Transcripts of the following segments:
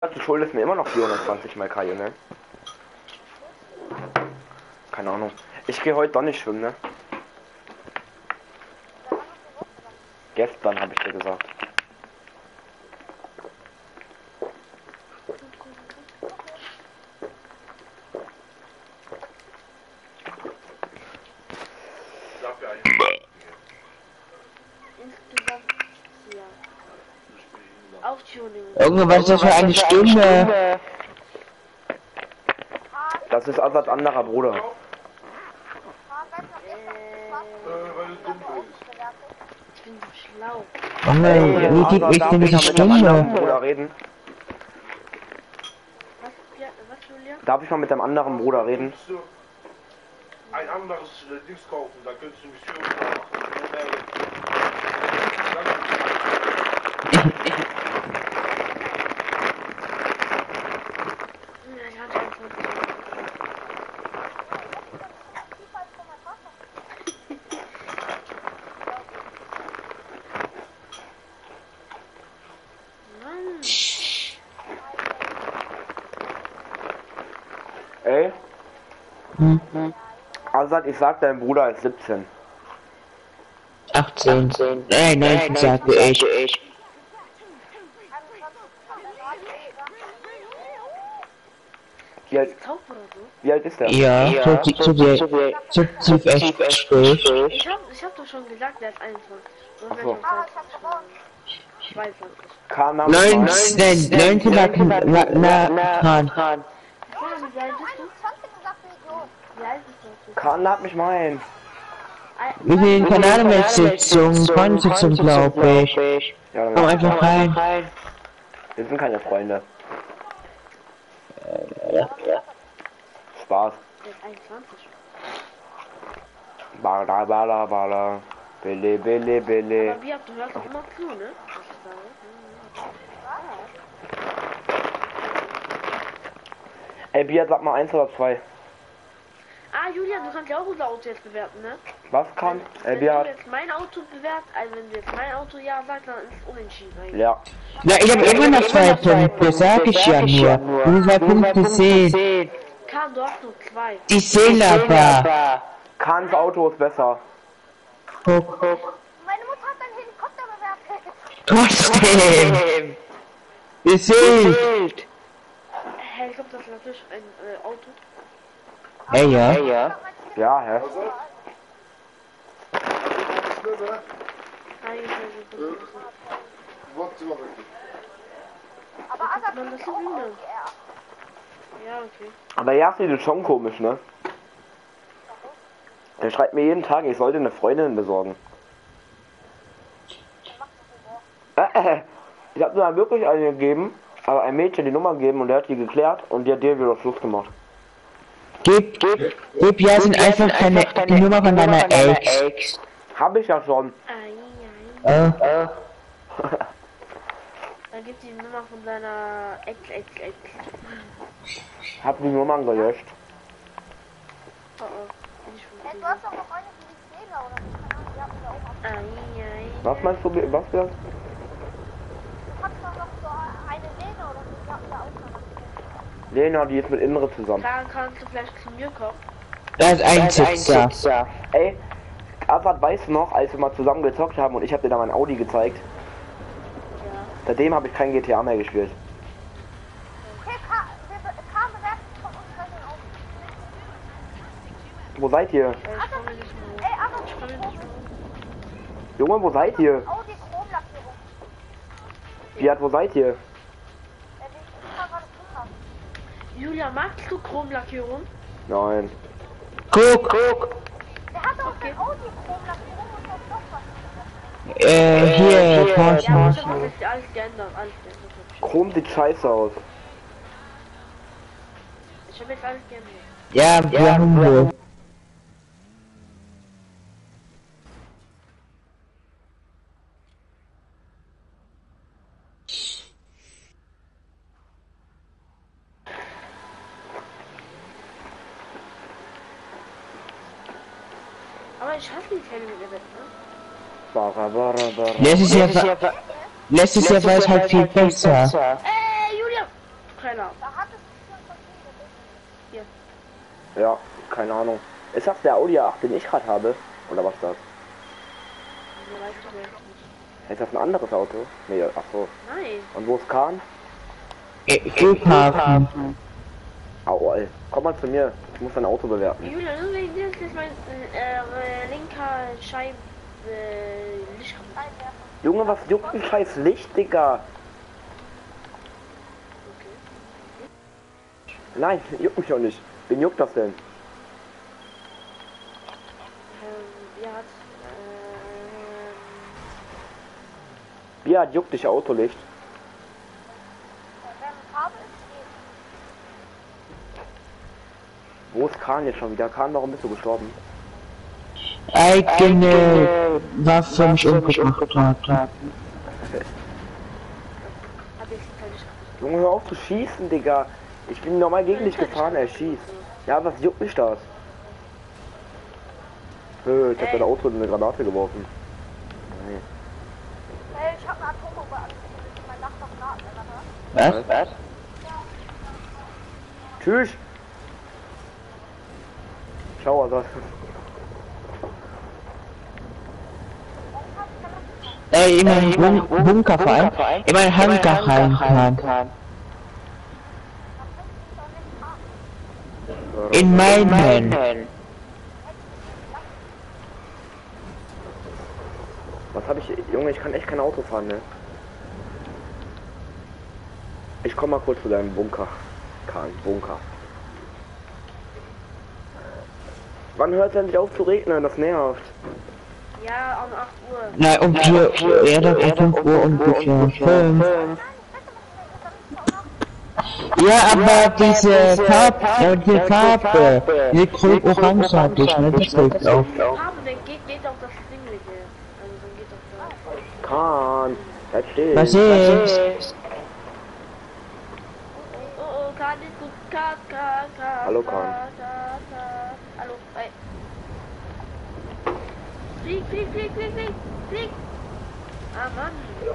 Du schuldest mir immer noch 420 mal Kai, ne? Keine Ahnung. Ich gehe heute doch nicht schwimmen, ne? Gestern habe ich dir gesagt. Junge, was ist das für eine Stimme? Das ist Assads anderer Bruder. Ich bin so schlau. Junge, wie geht nicht denn diese Stimme? Bruder reden? Was, Julia? Darf ich mal mit deinem anderen Bruder reden? Ein anderes Dings kaufen, da könntest du mich für Ey? Assad, ich sag, dein Bruder ist 17. 18. 19 sagte ich. Wie alt ist der? Ja, so echt Gespräch. Ich hab doch schon gesagt, der ist 21. Ach so. 22. Kanam 19 war Khan. Wie alt bist du? Wie alt bist du? Kan hat mich mein. Wir sind keine Ahnung mehr Sitzung, Freundesitzung glaube ich. Ja, Komm dann einfach rein. wir sind keine Freunde. Spaß. Der ist 21. Bala bala bala. Bille bille bille. Aber wie habt du hörst auch immer zu, ne? Was ich sage. Ey, Biat, sag mal 1 oder 2. Ah, Julian, du kannst ja auch unser Auto jetzt bewerten, ne? Was kann? Ey, Wenn du Biat. jetzt mein Auto bewertest, also wenn du jetzt mein Auto ja sagst, dann ist es unentschieden eigentlich. Ja. Na, ich hab immer noch 2 Punkte, sag ich ja nur. Die 2 Punkte sehen. Kam, du hast nur 2. Die sehen aber. Kans Auto ist besser. Guck. Meine Mutter hat einen Helikopter bewertet. Trotzdem. Wir sehen. Helikopter ist natürlich ein Auto. Ey, ja. Ja, hä? Aber Assad Man, das ist ist auch Hühner. Ja, okay. Aber Yassi ist schon komisch, ne? Der schreibt mir jeden Tag, ich sollte eine Freundin besorgen. Ich hab nur wirklich eine gegeben, aber ein Mädchen die Nummer gegeben und der hat die geklärt und die hat dir wieder Schluss gemacht. Gib Yasin einfach die Nummer von deiner Ex. Hab ich ja schon. Dann gibt die Nummer von deiner Ex. Hab die Nummern gelöscht. Oh, bin ich schon Du hast doch noch eine für die Zähler, oder nicht? Die hatten wir auch Was meinst du, was das? Du hast doch noch so eine Lene oder so, die hatten wir auch noch. Lena, die ist mit Innere zusammen. Kannst du vielleicht zu mir kommen? Das ist ein Sitzer. Ey, Assad, weißt du noch, als wir mal zusammen gezockt haben und ich hab dir da mein Audi gezeigt? Ja. Seitdem habe ich kein GTA mehr gespielt. Okay, Kam bewertet von uns bei den Autos. Wo seid ihr? Ich komme nicht mehr. Ey, Assad, Ich komme nicht mehr. Junge, wo seid ihr? Audi Chromlackierung. Biat, wo seid ihr? Ich kann gerade Flughafen. Julia, magst du Chromlackierung? Nein. Guck. Der hat auch okay. Audi Chromlackierung und der doch was. Hier, Ja, aber Porsche. ich hab das jetzt alles geändert. Chrom sieht scheiße aus. Ich hab jetzt alles geändert. Ja, wir haben wir. Aber ich hasse die Fälle mit der Wette, ne? Letztes Jahr war es halt viel besser. Julia! keiner. Da hattest du schon verschiedene Dinge. Ja, keine Ahnung. Ist das der Audi A8, den ich gerade habe? Oder was ist das? Ja, weißt du nicht. Ist das ein anderes Auto? Nee, ach so. Nein. Und wo ist Kahn? Flughafen. Au, ey. Komm mal zu mir. Ich muss dein Auto bewerten. Julia, das ist mein linker Licht kaputt. Einwerfen. Junge, was juckt ein scheiß Licht, Digga? Nein, juckt mich auch nicht. Wen juckt das denn? Ja, Ja, juckt dich Autolicht. Wenn Farbe ist, geht. Wo ist Kahn jetzt schon wieder? Kahn, warum bist du gestorben? Eigene Waffe mich umgebracht hat. hab ich halt nicht. Junge, hör auf zu schießen, Digga. Ich bin normal gegen dich gefahren, er schießt. Ja, was juckt mich das? Ich hab dein Auto in eine Granate geworfen. Nee. Hey, ich hab eine Atombombe angezündet. Mein Dach noch Granaten, oder? Was? Tschüss. Ciao, also. Ey, in meinen Bunkerverein, in meinen Hangar rein kann. In meinen. Was habe ich... Junge, ich kann echt kein Auto fahren, ne? Ich komm mal kurz zu deinem Bunker. Kahn, Bunker. Wann hört es endlich auf zu regnen? Das nervt. Ja, um 8 Uhr. Na, um 4 Uhr, ja, dann um 5 Uhr ungefähr. 5. Ja, aber diese Farbe, diese grün-orange hatte ich, ne, das hilft auch. Farbe, dann geht auch das Dingliche. Also dann geht auch da. Kahn, erzähl. Was ist? Oh, kann nicht gut. Hallo, Kahn. Hallo, ey. Flieg. Ah, Mann.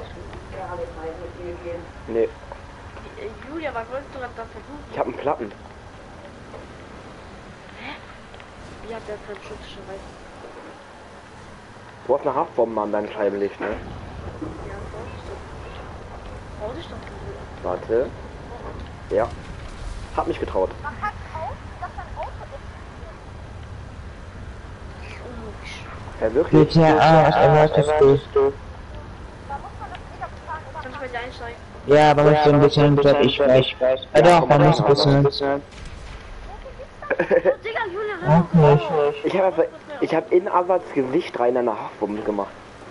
Nee, Julia, was wolltest du gerade da versuchen? ich hab einen Platten. Wie hat der keinen Schutzschirm? Du hast eine Haftbombe an deinem Scheibenlicht, ne? Ja, trau dich doch. Warte. Ja. Hab mich getraut. Man hat auch, dass ein Auto ist. Unlogisch. Ja, wirklich? GTA, was erwartest du? Da muss man das wieder bezahlen, oder? Kann ich bei dir einsteigen? Ja, aber muss so ein bisschen, ich weiß. Ja doch, man muss ein bisschen. Oh, Digga, Julia, hör auf. Ich hab in Azats Gesicht rein eine Haftbombe gemacht.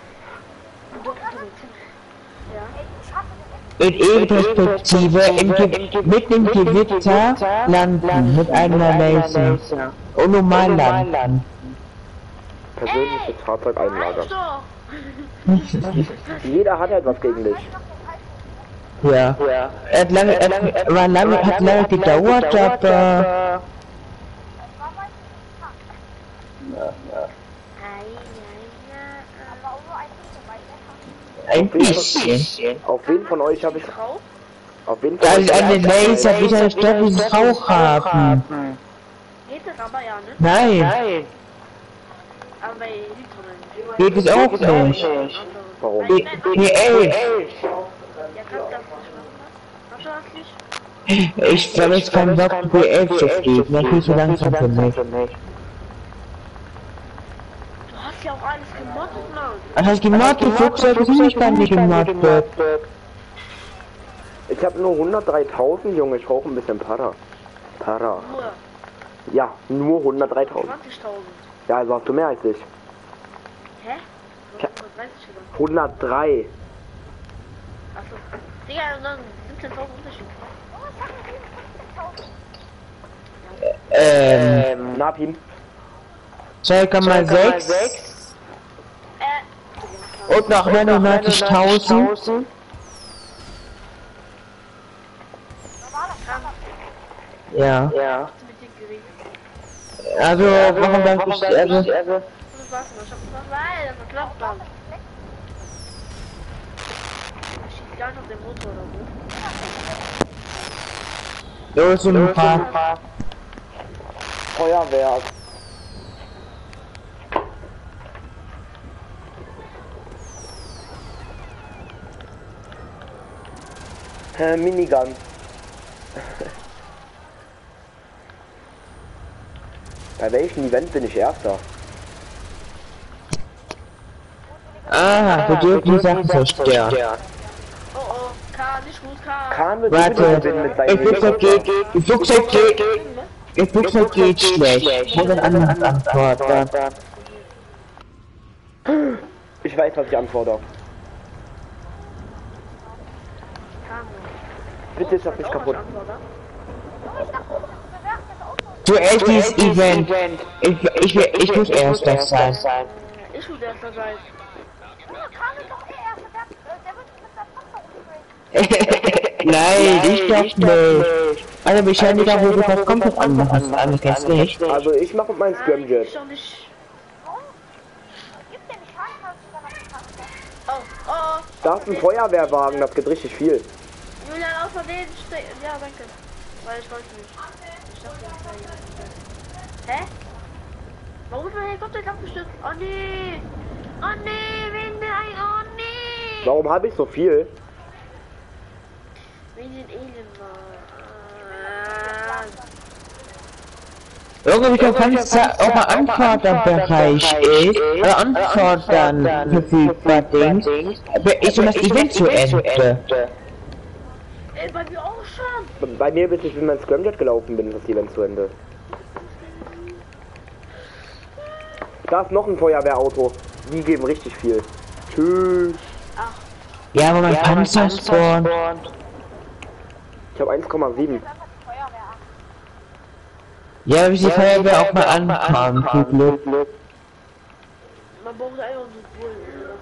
Ja. Ey, ich hasse den In E-Perspektive mit dem Gewitter landen, mit einer Laser. Und normal landen. Persönliches Fahrzeug einlagern. Doch. Jeder hat etwas gegen dich. Ja. Hat lange gedauert, aber... aber auch nur ein bisschen weit weg. Ein bisschen. Auf wen von euch habe ich... Drauf? Auf wen von Also euch... eine Laser wird eine stabilen Rauch haben. Geht das aber ja, ne? Nein, Aber bei Litronen. geht es auch nicht. Warum? Die 11. Ja, kannst du das nicht machen? Hast du das nicht? Ich habe jetzt keinen Bock, B11 zu fliegen. Das ist viel zu langsam für mich. Du hast ja auch alles gemoddet, Mann. Was heißt gemoddet? Die Flugzeuge sind nicht gar nicht gemoddet. Ich habe nur 103.000, Junge. Ich brauche ein bisschen Para. Nur Ja, nur 103.000. 20.000. Ja, also hast du mehr als ich. Hä? Ja. 30 oder? 103. Achso. Digga, dann 17.000 Unterschied. Napin. 2,6 und noch 99.000. Ja. Mit dem Gerät. Also, warum dann ich, also, Das war's mal. Ich hab gesagt, nein, das klappt dann. Ich schieß gar nicht auf den Motor oder so. Los, ein paar. Feuerwehr. Minigun. Bei welchem Event bin ich Erster? Ah, wir dürfen die Sachen zerstören. Oh oh, K, nicht gut, K. Kahn wird Warte, sowieso gewinnen mit seinen das Flugzeug geht schlecht. Muss ein anderes antworten. Ich weiß, was ich antworte. Bitte ist das nicht kaputt. Zuerst dieses Event. Ich muss erster sein. Ich muss erster sein. Nein, ich doch nicht. Also Beschleuniger wurde das komplett anders an, kennst du nicht? Also ich mache mit meinem Scramjet. Ich doch nicht. Gib dir nicht rein, kannst du dann auf die Taste. Oh, oh. Da ist ein Feuerwehrwagen, das geht richtig viel. Julian, außer den ja, danke. Weil ich wollte nicht. Ich dachte, das wäre jemand. Hä? Warum ist mein Helikopter abgestürzt? Oh nee! Oh nee, wegen der oh nee! Warum habe ich so viel? Wegen den Alienwagen. Irgendwie du kannst da auch mal Anforderbereich ist, oder Anfordern verfügbar Dings. Ist schon das Event zu Ende. Bei mir auch schon! Bei mir, bis ich mit meinem Scramjet gelaufen bin, ist das Event zu Ende. Da ist noch ein Feuerwehrauto. Die geben richtig viel. Tschüss. Ja, aber mein Panzer spawnt. Ich habe 1,7. Ja, bis die Feuerwehr auch mal ankommt, zum Glück. Man braucht einfach so Bullen.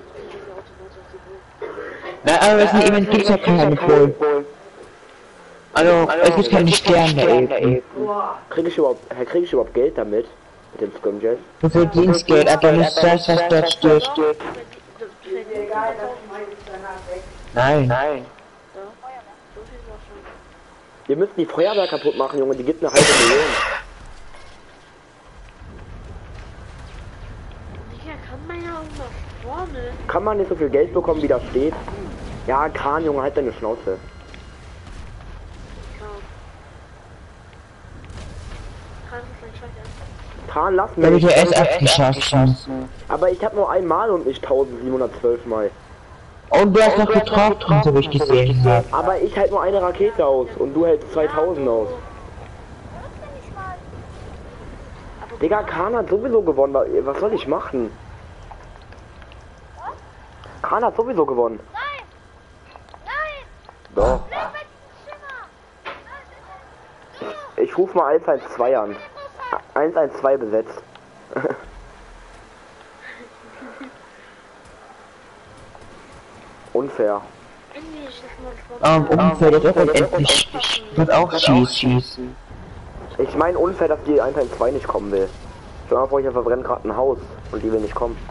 Na, aber bei diesem Event gibt's ja keine Bullen. Also, es gibt keine Sterne eben. Krieg ich überhaupt Geld damit? Mit dem Scramjet? Du verdienst Geld, aber nicht das, was dort steht. Nein. Wir müssen die Feuerwehr kaputt machen, Junge. Die gibt eine halbe Million. Digga, kann man ja auch nach vorne. Kann man nicht so viel Geld bekommen, wie da steht? Ja, Kran, Junge, halt deine Schnauze. Kran, lass Da hab ich mich. ja erst abgeschossen. Aber ich habe nur einmal und nicht 1712 Mal. Und du hast noch getroffen, so wie ich gesehen habe. Aber ich halt nur eine Rakete aus und du hältst 2000 aus. Digga, Khan hat sowieso gewonnen. Was soll ich machen? Khan hat sowieso gewonnen. Nein! Nein! Doch. Bleib mit dem Schimmer! Ich ruf mal 112 an. 112 besetzt. Unfair. Unfair, das auch endlich. Wird auch schießen. Ich meine unfair, dass die 112 nicht kommen will. Stell dir mal vor, ich verbrenne gerade ein Haus und die will nicht kommen.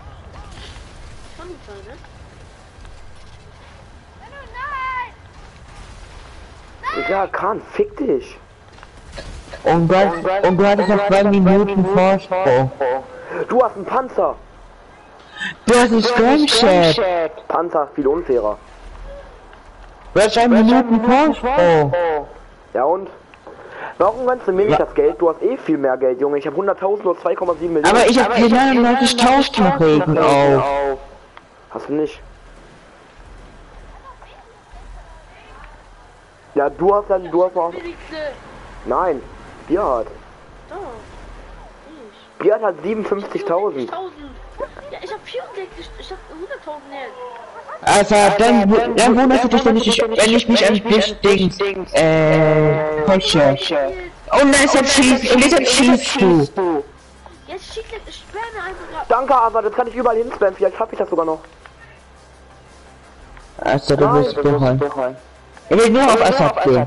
Digga, Khan, fick dich. Und du hattest noch 2 Minuten Vorsprung. Du hast einen Panzer. Du hast ein Scramjet. Panzer, viel unfairer. Du hast 2 Minuten Vorsprung. Ja und? Warum gönnst du mir nicht das Geld? Du hast eh viel mehr Geld, Junge. Ich habe 100.000 oder 2,7 Millionen. Aber ich hab 99.000 Regen auf. Hast du nicht? Ja, du hast noch... Nein, Biat. Doch. Biat hat 57.000. Ja, ich hab 64, ich hab 100.000 jetzt. Also, dann wunderst du dich, wenn ich mich an dich Dings, pushe. Und deshalb schießt du. Jetzt schießt ich spamme einfach. Danke, aber das kann ich überall hinspammen. Vielleicht schaffe ich das sogar noch. Also, du musst bereuen. Ich will nur auf Assad gehen.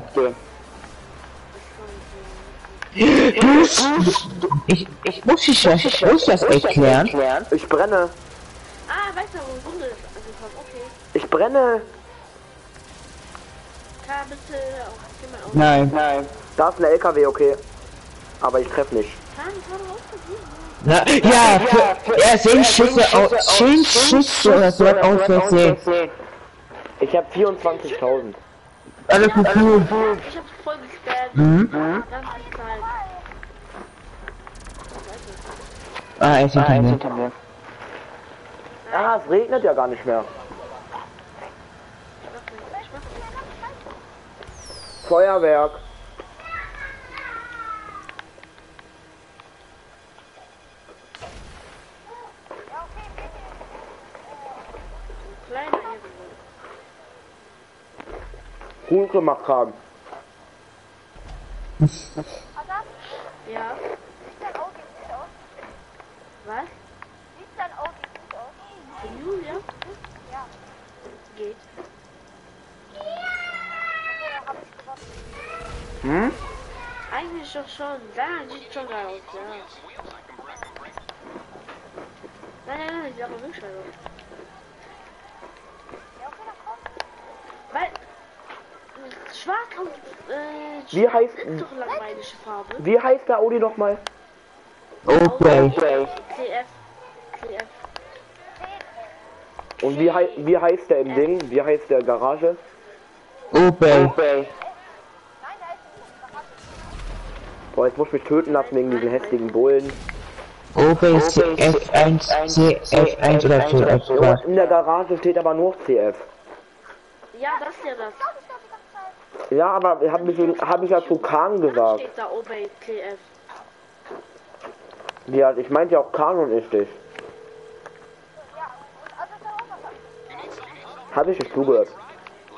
Ich muss das erklären. Ich brenne. Ah, weißt du, wo Runde ist angekommen? Okay. Ich brenne. Klar, bitte. Geh mal aus. Nein. Da ist ein LKW, okay. Aber ich treffe nicht. Na, ja, ja, 10 Schüsse oder so aus Versehen. Ich habe 24.000. Alles gut. Ich hab's voll gespammt. Mhm. Ganze Zeit. Ah, er ist hinter mir. Ah, es regnet ja gar nicht mehr. Feuerwerk. Kleiner irgendwo. Gut gemacht haben. Ja. Sieht dein Auge gut aus? Was? Sieht dein Auge gut aus? Julia? Ja. Geht. Okay, hab ich gewonnen. Hm? Eigentlich doch schon. Ja, sieht schon geil aus, ja. Nein, sieht aber wirklich geil aus. Ja, okay, dann komm. Weil Schwarz und Wie heißt- ist doch langweilige Farbe. Wie heißt der Audi nochmal? Okay. CF. Und wie heißt der im Ding? Wie heißt der Garage? Opel. Nein, da ist nicht. Boah, jetzt muss ich mich töten lassen wegen diesen hässlichen Bullen. Opel CF1, CF1 oder CF2. Junge, in der Garage steht aber nur CF. Ja, das ist ja das. Ich glaube, die ganze Zeit. Ja, aber hab ich ja zu Kahn Da gesagt. steht da Obey CF. Ja, ich meinte ja auch Kahn und ich dich. Ja, und also ist da auch was. Hab ich nicht zugehört. Wir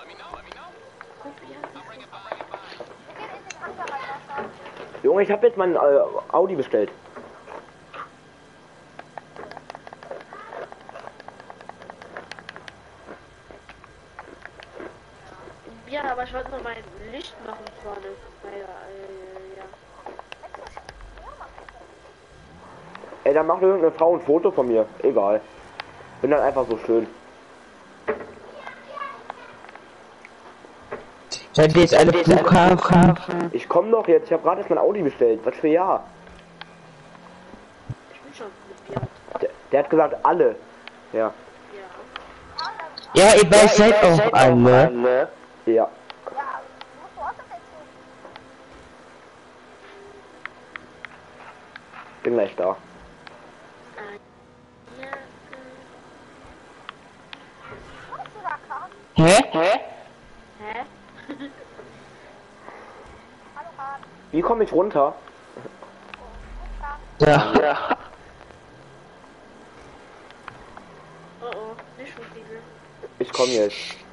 gehen in den Hangar rein, Wasser. Junge, ich habe jetzt meinen Audi bestellt. Ja, aber ich wollte noch mein Licht machen vorne. Weil, ja. Ey, dann macht irgendeine Frau ein Foto von mir. Egal. Bin dann einfach so schön. Seid ihr jetzt alle Flughafen? Ich komme doch jetzt. Ich habe gerade erst mein Audi bestellt. Was für ja. Ich bin schon mit Björn. Der hat gesagt alle. Ja. Ja. Ja, ihr beide seid auch alle. Ja. Ja, musst du auch das erzählen? Bin gleich da. Ja. Kommst du da, Karl? Hä? Hä? Hallo, Karl. Wie komme ich runter? Ja. Oh oh, nicht so viele. Ich komme jetzt.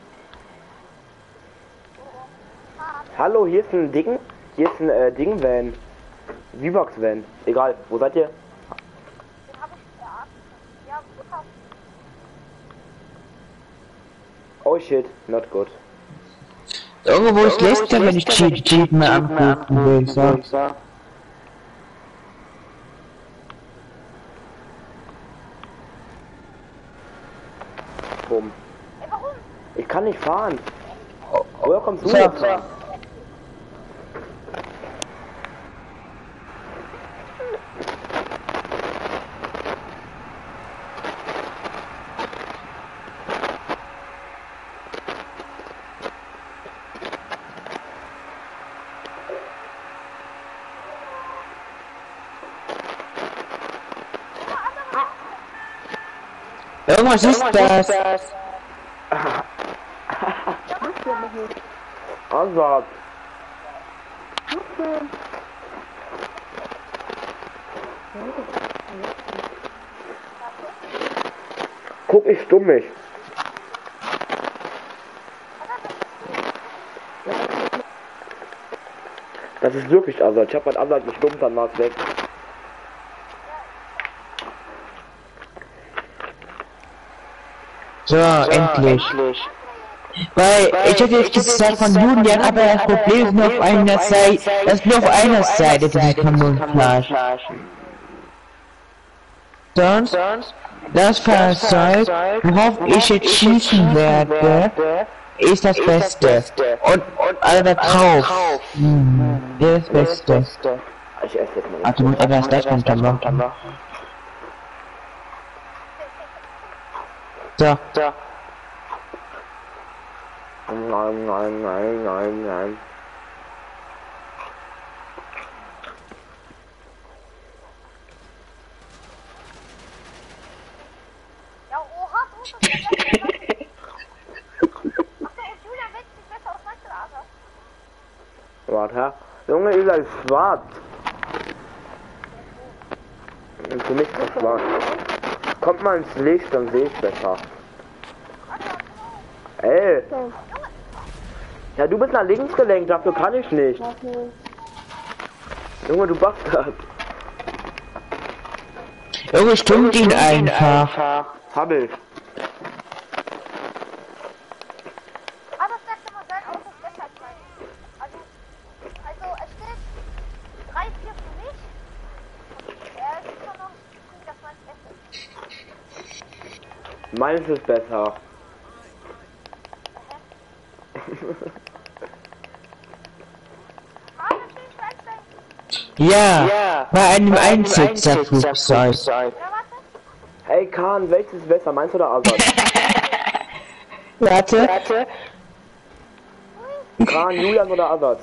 Hallo, hier ist ein Ding. Hier ist ein Ding-Van. Vivox-Van. Egal, wo seid ihr? Den hab ich, ja, gekauft. Oh shit, not good. Irgendwo ist Lester, wenn ich Cheat mal angucken will, so. Bumm. Ey, warum? Ich kann nicht fahren. Woher kommst du So. jetzt? Irgendwas ist das. Ansatz. Guck, ich stumm mich. Das ist wirklich Ansatz. Ich hab mein Ansatz gestummt, dann war es weg. So, endlich. Weil, ich hätte jetzt gesagt von Julian, aber das Problem ist nur auf einer Seite, das ist nur auf einer Seite, diese Camouflage. Sonst, das Fahrzeug, worauf ich jetzt schießen werde, ist das Beste. Und alle drauf. Der ist das Beste. Ich esse jetzt mal. Ach, du musst etwas das runter machen. So. Nein. Ja, oha, so ist das besser. Achso, und Julian wählt sich besser aus Manchelager. Warte. Junge, ihr seid schwarz. Und für mich ist das schwarz. Kommt mal ins Licht, dann sehe ich besser. Ey. Ja, du bist nach links gelenkt, dafür kann ich nicht. Junge, du Bastard. Junge, stimmt ihn einfach. Hab ich. Aber das letzte Mal sein Auto ist besser als mein. Also es steht 3-4 für mich. Er ist schon noch gut, dass mein Beste. Meins ist besser. Ja, bei einem Einsitzerflugzeug. Ja, warte. Hey Kahn, welches ist besser, meins oder Azad? Warte. Kahn, Julian oder Azad?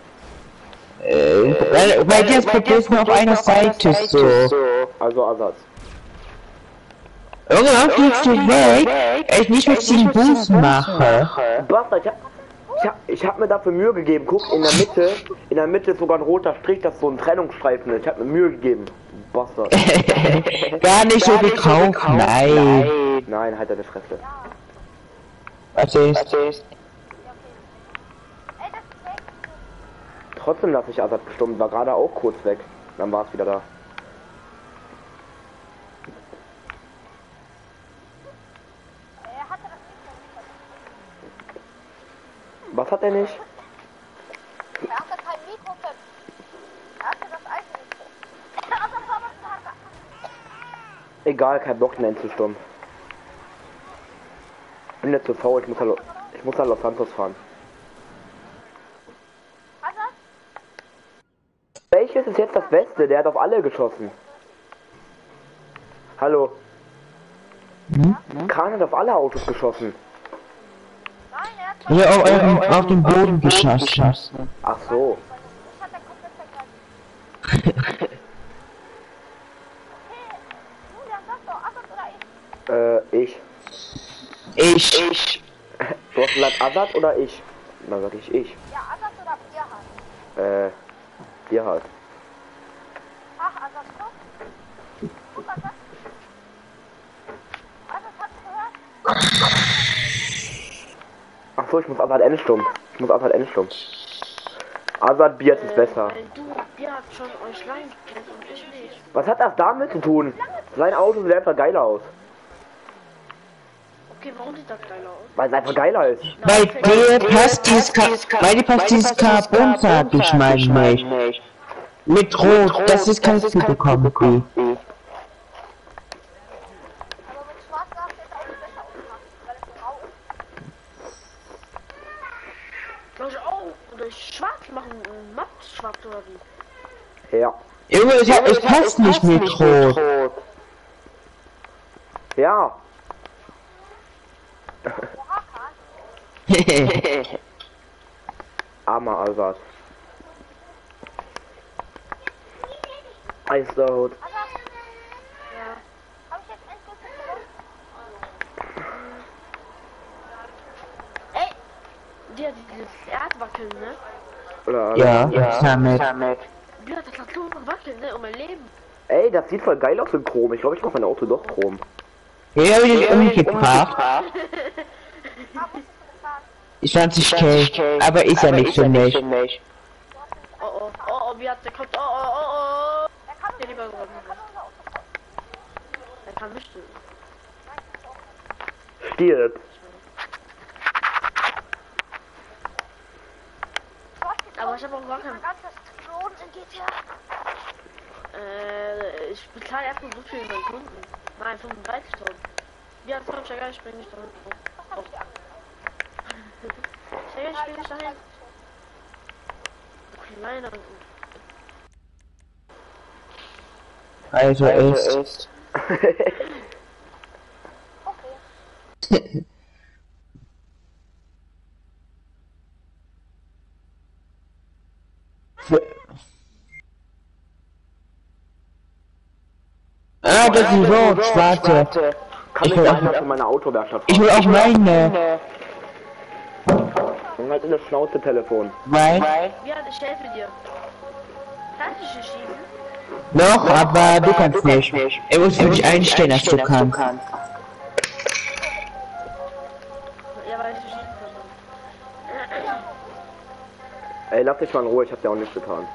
Bei dir ist Problem nur auf einer Seite so. Also Azad. Irgendwann fliegst du weg, ich nicht mit 7 Bußen mache. Bastard, ich hab mir dafür Mühe gegeben. Guck, in der Mitte ist sogar ein roter Strich, das so ein Trennungsstreifen ist. Ich hab mir Mühe gegeben. Bastard. Gar nicht so gekauft, nein. Nein, halt deine Fresse. Was ist? Ey, das ist weg. Trotzdem lasse ich Azad gestummt, war gerade auch kurz weg. Dann war es wieder da. Er hatte das nicht mehr. Was hat er nicht? Er hatte kein Mikro. Er hatte das alte Mikro. Also, Egal, kein Bock mehr zu stumm. Bin jetzt zu faul, ich muss nach Los Santos fahren. Welches ist jetzt das Beste? Der hat auf alle geschossen. Hallo. Kahn hat auf alle Autos geschossen. Nein, er hat Hier auf den Boden geschossen. Ach so. das hat er komplett vergessen. Okay, Julian, sag doch, Assad oder ich? Ich. Du hast gesagt Azad oder ich? Na sag ich. Ja, Assad oder Bierhard? Dir halt. Ach, Assad, guck. Guck, Assad. Assad hat gehört. Ach so, ich muss Azad endstumm. Azad Bier ist besser. Ihr habt schon euch lang kennt und ich nicht. Was hat das damit zu tun? Sein Auto sieht einfach geiler aus. Okay, warum sieht das geil aus? Weil es einfach geiler ist. Weil dir passt dieses Carbon, sag ich mal nicht. Mit Rot, das ist kein Kombi. Aber mit Schwarz darf das Auto besser ausmachen, weil es so rau ist. Soll ich auch oder schwarz machen? Matt schwarz oder wie? Ja. Junge, es passt nicht mit Rot. Ja. Oha, Kahn. Armer Azad. Eisdot. Assad. Ja. Hab ich jetzt endgültig gewonnen? Ey! Dir dieses Erdwackeln, ne? Oder Ja, damit. Ja, das hat so wackeln, ne? Um mein Leben. Ey, das sieht voll geil aus in Chrom. Ich glaube, ich mache mein Auto doch Chrom. Ja, hab ich umgebracht. Ah, wusstest du das? 20k, aber ist ja nicht für mich. Oh, wie hat der kommt? Oh. Er kann Ja, lieber geworden. unser Auto fahren. Er kann mich stimmen. Stirb. Aber ich habe auch gar kein. Mein ganzes Klon in GTA. Ich bezahle erstmal so viel über Kunden. Nein, 35.000. Ja, das kann ich ja gar nicht, bringe ich da hinten. Hey, ich bin nicht dahin. Kleiner. Also ist. Okay. Ah, das ist rot, warte. Kann Ich ich will einer auch- von meiner Autowerkstatt Ich will auch meine. Und halt in das Schnauze Telefon. Weil? Ja, ich helfe dir. Kannst du schießen? Noch, aber du kannst nicht. Er muss für dich einstellen, dass du kannst. Ja, weil ich schießen kann. Ey, lass dich mal in Ruhe, ich hab dir auch nichts getan.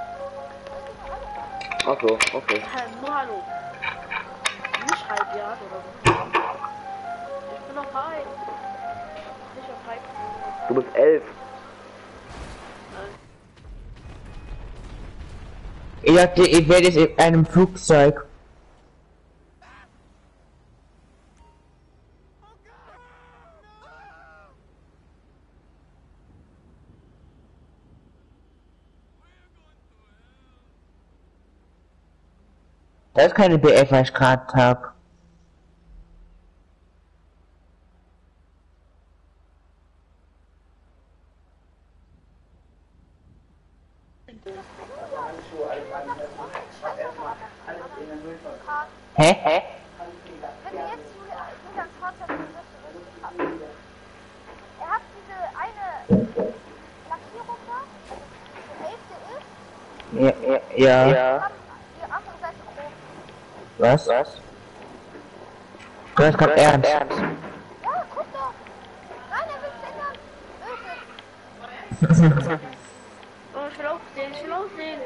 Ach so, okay. Nur hallo. Nicht halb Jahr oder so. Ich bin noch halb. Nicht auf halb. Du bist 11. Ich dachte, ich werde jetzt in einem Flugzeug. Das ist keine BF, was ich gerade hab. Hä? Wenn ihr jetzt Julians Vater habt. Er hat diese eine Lackierung da, also die Hälfte ist, Ja. und die andere Seite chrom. Was? Du hast grad ernst. Ja, guck doch. Nein, er will es ändern. Oh, ich will aufsehen, ich will aufsehen.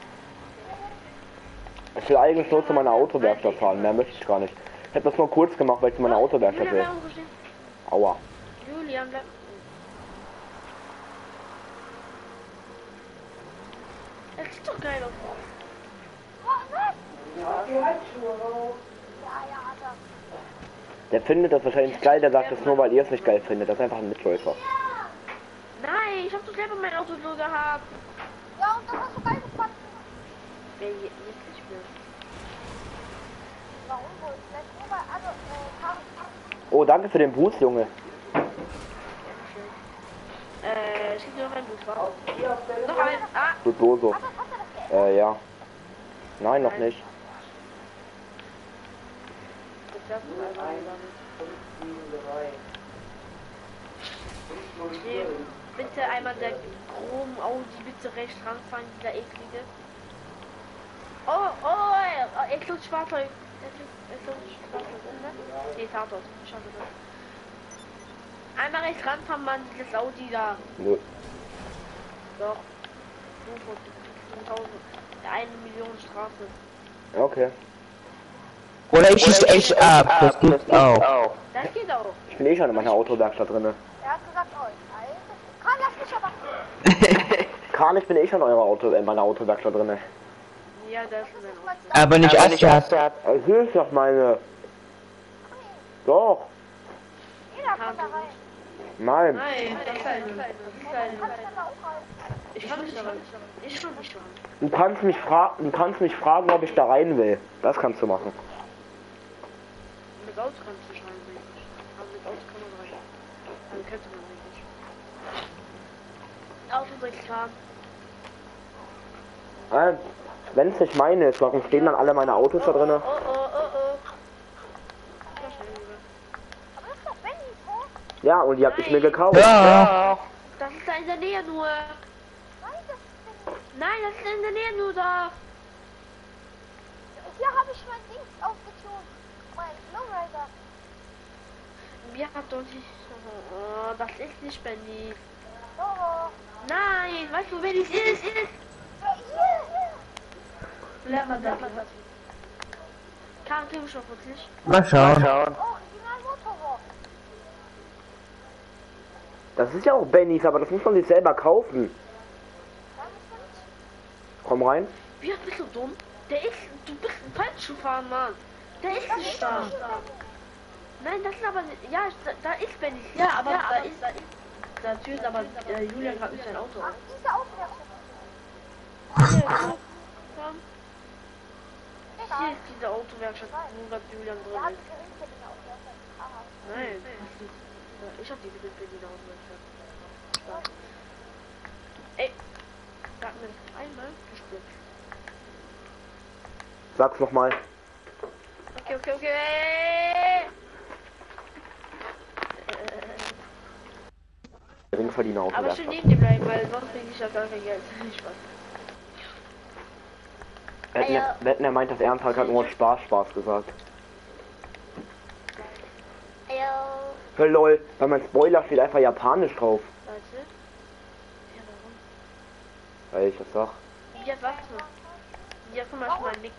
Ich will eigentlich nur zu meiner Autowerkstatt fahren, mehr möchte ich gar nicht. Ich hätte das nur kurz gemacht, weil ich zu meiner Autowerkstatt will. Julian, bleib stehen. Aua. Julian, bleib. Das sieht doch geil aus. Oh, was? Ja, Alter. Der findet das wahrscheinlich geil, der sagt es nur, weil ihr es nicht geil findet. Das ist einfach ein Mitläufer. Nein, ich hab doch selber mein Auto so gehabt. Ja, und das hast du geil gefunden. Wer jetzt nicht mehr. Warum wohl? Vielleicht nur weil alle, Karl. Oh, danke für den Boost, Junge. Ich krieg noch einen Boost, wa? Noch ein. Ah! Du Doso. Hast du das geändert? Ja. Nein, noch nicht. Das ist einmal okay. Bitte einmal der chrom Audi bitte rechts ranfahren, dieser eklige. Er klutscht Fahrzeug. Er klutscht Fahrzeug, ne? Nee, Tatort. Schade. Einmal rechts ranfahren, Mann, dieses Audi da. Nö. Doch. Der 1 Million Strafe. Okay. Oder ich schieße echt ab, das gibt's auch. Das geht auch. Ich bin eh schon in meiner Autowerkstatt drinne. Er hat gesagt, euch. Karl, lass mich aber. Karl, ich bin eh schon in meiner Autowerkstatt drinne. Ja, das ist mein Auto. Aber nicht Asgard. Hier ist doch meine. Doch. Jeder kann da rein. Nein. Nein, das ist ein. Kannst du da auch rein? Ich kann nicht daran. Ich kann nicht daran. Du kannst mich fragen, ob ich da rein will. Das kannst du machen. Mit Auto kannst du nicht rein, aber mit Auto kann man rein. Also könnte man nicht. Auto klar. Wenn es nicht meine ist, warum stehen dann alle meine Autos da drinne? Oh. Aber das ist doch Benny, hä? Ja, und die hab ich mir gekauft. Ja. Das ist da in der Nähe nur. Nein, das ist Benny. Nein, das ist in der Nähe nur da. Hier habe ich mein Ding aufgetunt. Mein Lowrider. Wir haben doch nicht. Oh, das ist nicht Benny. Oh. Nein, weißt du, wer das ist? Ja, hier. Lern mal das. Kann ich schon wirklich. Mal schauen. Oh, original Motorrock. Das ist ja auch Bennys, aber das muss man sich selber kaufen. Dann ist Komm rein. Wie bist du dumm? Du bist falsch gefahren, Mann. Der ist nicht da. Nein, das ist aber nicht. Ja, da ist Benny. Ja, aber da der Tür ist, aber Julian hat nicht sein Auto. Ach, diese Autowerkstatt. Hier, guck, komm. Egal. Hier ist diese Autowerkstatt, wo gerade Julian Der drin hat ist. diese Ringberliner Autowerkstatt. Aha. Nein, ich hab diese Berliner Autowerkstatt. Da. Ey, sag mir das einmal gespielt. Sag's nochmal. Okay, okay, okay. Ringverdiener Auto. Aber schön neben dir bleiben, weil sonst krieg ich ja gar kein Geld. Spaß. Wetten, er meint das ernst, hat nur Spaß gesagt. Hör lol, bei meinem Spoiler steht einfach japanisch drauf. Warte. Ja, warum? Weil ich das sag. Ja, warte. Ja, guck mal, schon mal nicken.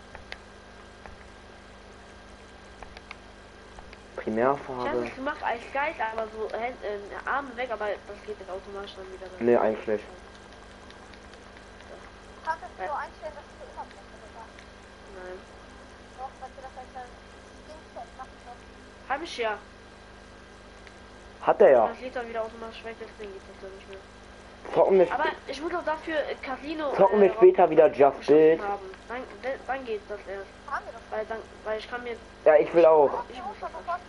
Ich hab Primärfarbe. das gemacht als Geist, aber so Arme weg, aber das geht jetzt automatisch dann wieder. Nee, eigentlich nicht. Du kannst es so einstellen, dass du immer bist, oder? Nein. Doch, wenn du das als Dingset machen kannst. Hab ich ja. Hat er ja. Das geht dann wieder automatisch weg, deswegen geht das dann nicht mehr. Zocken wir, Aber ich muss auch dafür Casino. zocken wir später wieder Just Build. haben. Dann geht das erst. Haben wir doch. Weil ich kann mir. Ja, ich will auch. Ich Du muss musst doch das. sofort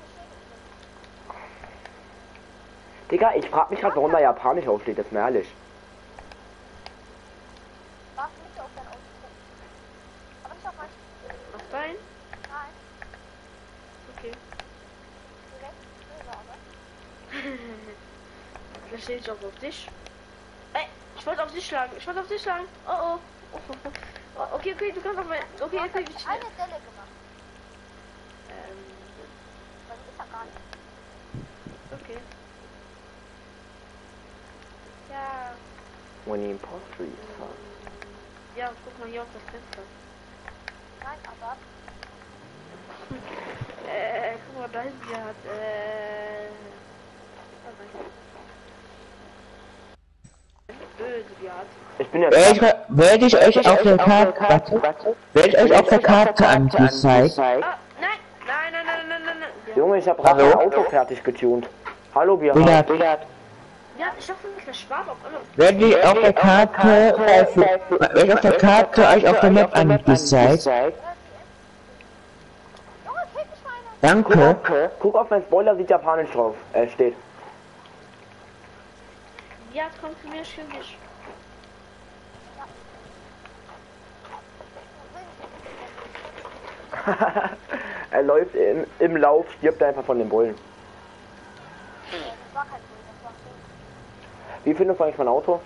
bestätigen. Digga, ich frag mich halt, warum da japanisch aufsteht, das ist mir ehrlich. Darfst nicht auf dein Auto gucken. Aber nicht auf mein. Auf dein? Nein, Okay. direkt drüber, aber. Da steht ich auch auf dich. Ey, ich wollte auf dich schlagen. Oh oh. Oh, okay, du kannst auf mein. Okay, Du hast okay, halt eine Delle gemacht. ähm, Weil du bist ja gar nicht. okay. Ja. When the imposter is Ja, guck mal hier auf das Fenster. Nein, aber. Guck mal, da hinten hier hat, böse, die hat. Ich bin ja Werde ich euch auf der Karte, werde ich euch auf der Karte angezeigt? Ah, nein. Ja, Junge, ich hab gerade mein Auto fertig getunt. Hallo, Bia. Digga, ja, ich dachte, das ist schwarz auf einmal. werde ich auf der Karte, euch auf der Map angezeigt? Junge, krieg nicht meine. Danke. Guck auf mein Spoiler, sieht japanisch drauf. Steht. Ja, komm zu mir, schön dich. Er läuft im Lauf, stirbt einfach von den Bullen. Das war kein Problem, das war schön. Wie findest du eigentlich mein Auto?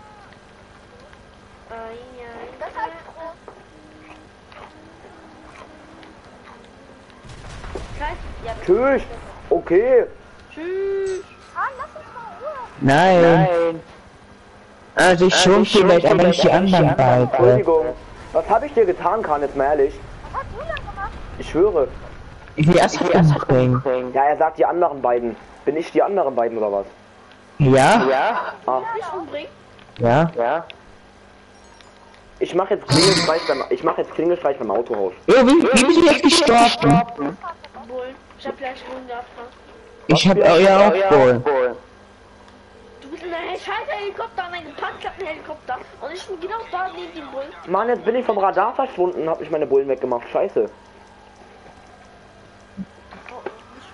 Das ist halt groß. Ja, Tschüss. Okay. tschüss. Ah, lass uns mal in Ruhe. Nein. Also ich schon vielleicht, aber nicht die anderen beiden. Entschuldigung. Was habe ich dir getan, Kahn, jetzt mal ehrlich? Was hat Julian gemacht? Ich schwöre. Ich will erst umbringen. Ja, er sagt die anderen beiden. Bin ich die anderen beiden oder was? Ja? Ah. Nicht umbringen? Ja? Ich mache jetzt Klingelstreich beim Autohaus. Oh, wie bist du jetzt gestorben? Bullen. Ich hab gleich Bullen gehabt. Ne? Ich hab euer auch wohl. Du bist in einem scheiß Helikopter, an einem Panzerhelikopter. Und ich bin genau da neben dem Bullen. Mann, jetzt bin ich vom Radar verschwunden, hab ich meine Bullen weggemacht. Scheiße. Oh, nicht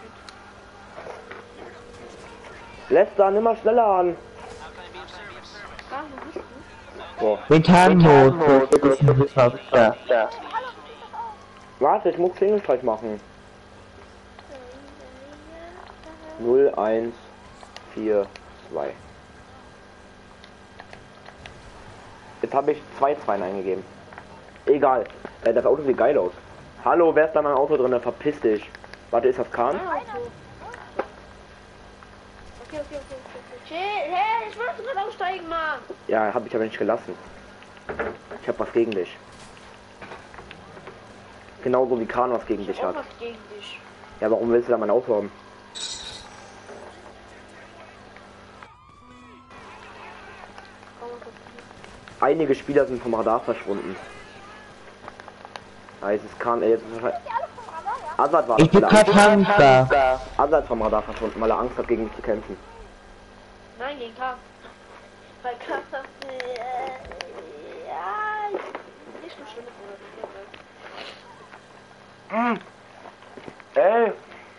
gut. Lester, nimm mal schneller an. Ah, wo bist du? So. Methanmodus. Da. Warte, ich muss Klingelstreich machen. 0, 1, 4, 2. Jetzt habe ich 2 Zweien eingegeben. Egal. Das Auto sieht geil aus. Hallo, wer ist da in meinem Auto drin? Verpiss dich. Warte, ist das Kahn? Okay. Hey, ich wollte gerade aussteigen, Mann. Ja, habe ich aber nicht gelassen. Ich habe was gegen dich. Genauso wie Kahn was gegen dich Ich hab hat. auch was gegen dich. Ja, warum willst du da mein Auto haben? Einige Spieler sind vom Radar verschwunden. Ah, jetzt ist Kahn, jetzt ist wahrscheinlich... Azad war Ich bin das, weil grad Hamster. Azad vom Radar verschwunden, weil er Angst hat, gegen mich zu kämpfen. Nein, gegen K. Weil K sagt, ja, nicht so schlimm. Ey,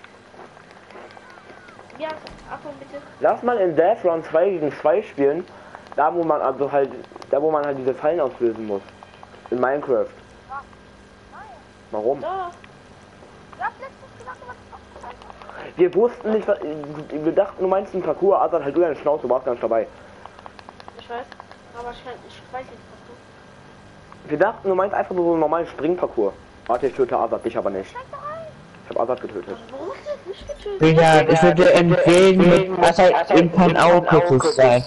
Ja, Achtung bitte. lass mal in Death Run 2 gegen 2 spielen. Da wo man halt diese Fallen auslösen muss. In Minecraft. Warum? Doch. Du hast letztens gesagt, du wolltest Wir wussten nicht, wir dachten, du meinst einen Parcours, Azad, halt du deine Schnauze, du warst gar nicht dabei. Ich weiß, aber ich weiß nicht, was du. Wir dachten, du meinst einfach nur so einen normalen Springparcours. Warte, ich töte Azad, dich aber nicht. Ich hab Azad getötet. Warum hast du das nicht getötet? Digga, ich würde empfehlen, mit Wasser in kein Auto zu sein.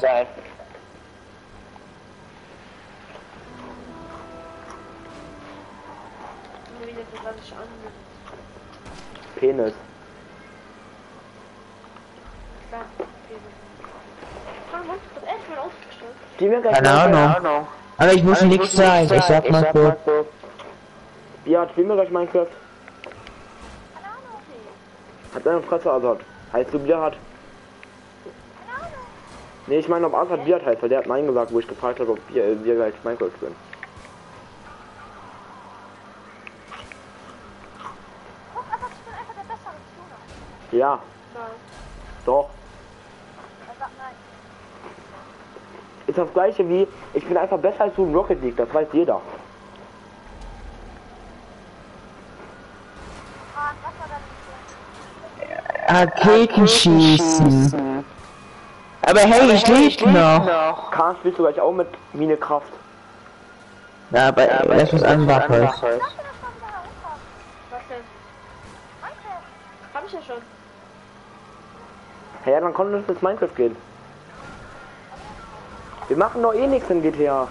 Nur wieder so ganz an. Penis. Klar. Frank, was echt mal ausgestellt? Die mir gleich Keine Ahnung. Aber ich muss nichts sagen, ich sag mal so. Ja, spielen wir gleich Minecraft. Hat deine Fresse, Azad. Heißt du Bier hat? Nee, ich meine, ob Azad Bier heißt, weil der hat Nein gesagt, wo ich gefragt habe, ob wir gleich Minecraft spielen. Guck einfach, ich bin einfach der bessere Tuner. Ja, Nein. doch. Er sagt nein. Ist das gleiche wie, ich bin einfach besser als du in Rocket League, das weiß jeder. Was war deine Mission? Raketen schießen. Aber hey, ich lebe noch. Kahn spielst du gleich auch mit Minekraft. Ja, aber das ist was anderes. Ich dachte, das war wieder herunter. Was denn? Minecraft. Hab ich ja schon. Ja, dann konnte es bis Minecraft gehen. Wir machen doch eh nichts in GTA. Ja und?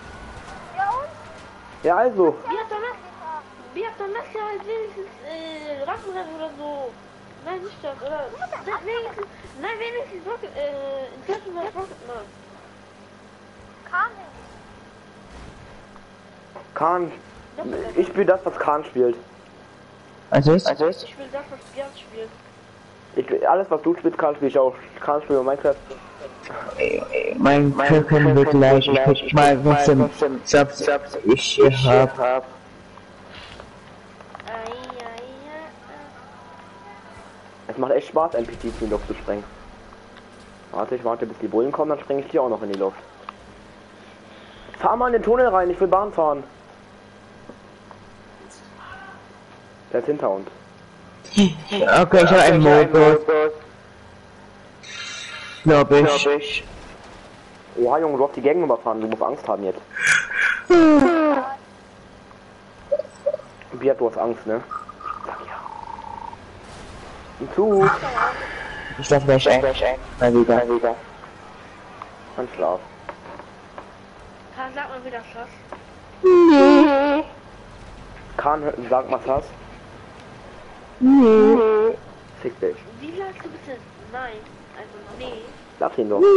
Ja, also. Wie habt ihr das ja halt wenigstens Rassenrennen oder so? Nein, nicht das, oder? Wenigstens Rocket, Inception oder Rocketman. Kam nicht. Kahn. Ich spiele das, was Kahn spielt. Also ist? Ich will das, was Gerd spielt. Alles, was du spielst, Kahn spiele ich auch. Kahn spielt Minecraft. Mein Köpfen wird gleich. Ich guck mal, was im Subs ich hier hab. Es macht echt Spaß, NPCs in die Luft zu sprengen. Warte, ich warte, bis die Bullen kommen, dann spreng ich die auch noch in die Luft. Fahr mal in den Tunnel rein, ich will Bahn fahren. Der ist hinter uns. Okay, ich hab einen Modus. Glaub ich. Oha, Junge, du hast die Gang überfahren, du musst Angst haben jetzt. Biat, du hast Angst, ne? Sag ja. Ein Zug. Ich darf gleich ein. Mal wieder. Ein Schlaf. Karl, sag mal wieder Schloss. Kahn, sag mal was. Fick dich. Wie sagst du bitte nein? Also nee. Lass ihn doch.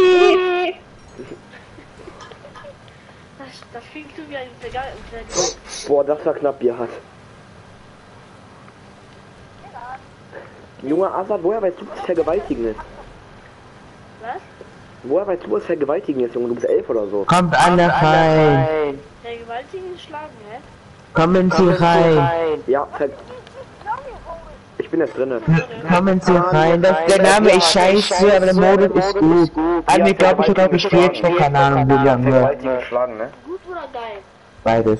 Das klingt so wie ein Vergal. Boah, das war knapp, Biat. Junge Azad, woher weißt du, was Vergewaltigen ist? Was? Woher weißt du, was Vergewaltigen ist, Junge? Du bist 11 oder so. Kommt alle rein. Vergewaltigen schlagen, hä? Kommen Sie rein. Ja, ich bin jetzt drinnen. Kommen Sie rein. Der Name ist scheiße, aber der Modus ist gut. Also ich glaube, ich habe gespielt, schon keine Ahnung, wie lange. Vergewaltigen schlagen, ne? Gut oder geil? Beides.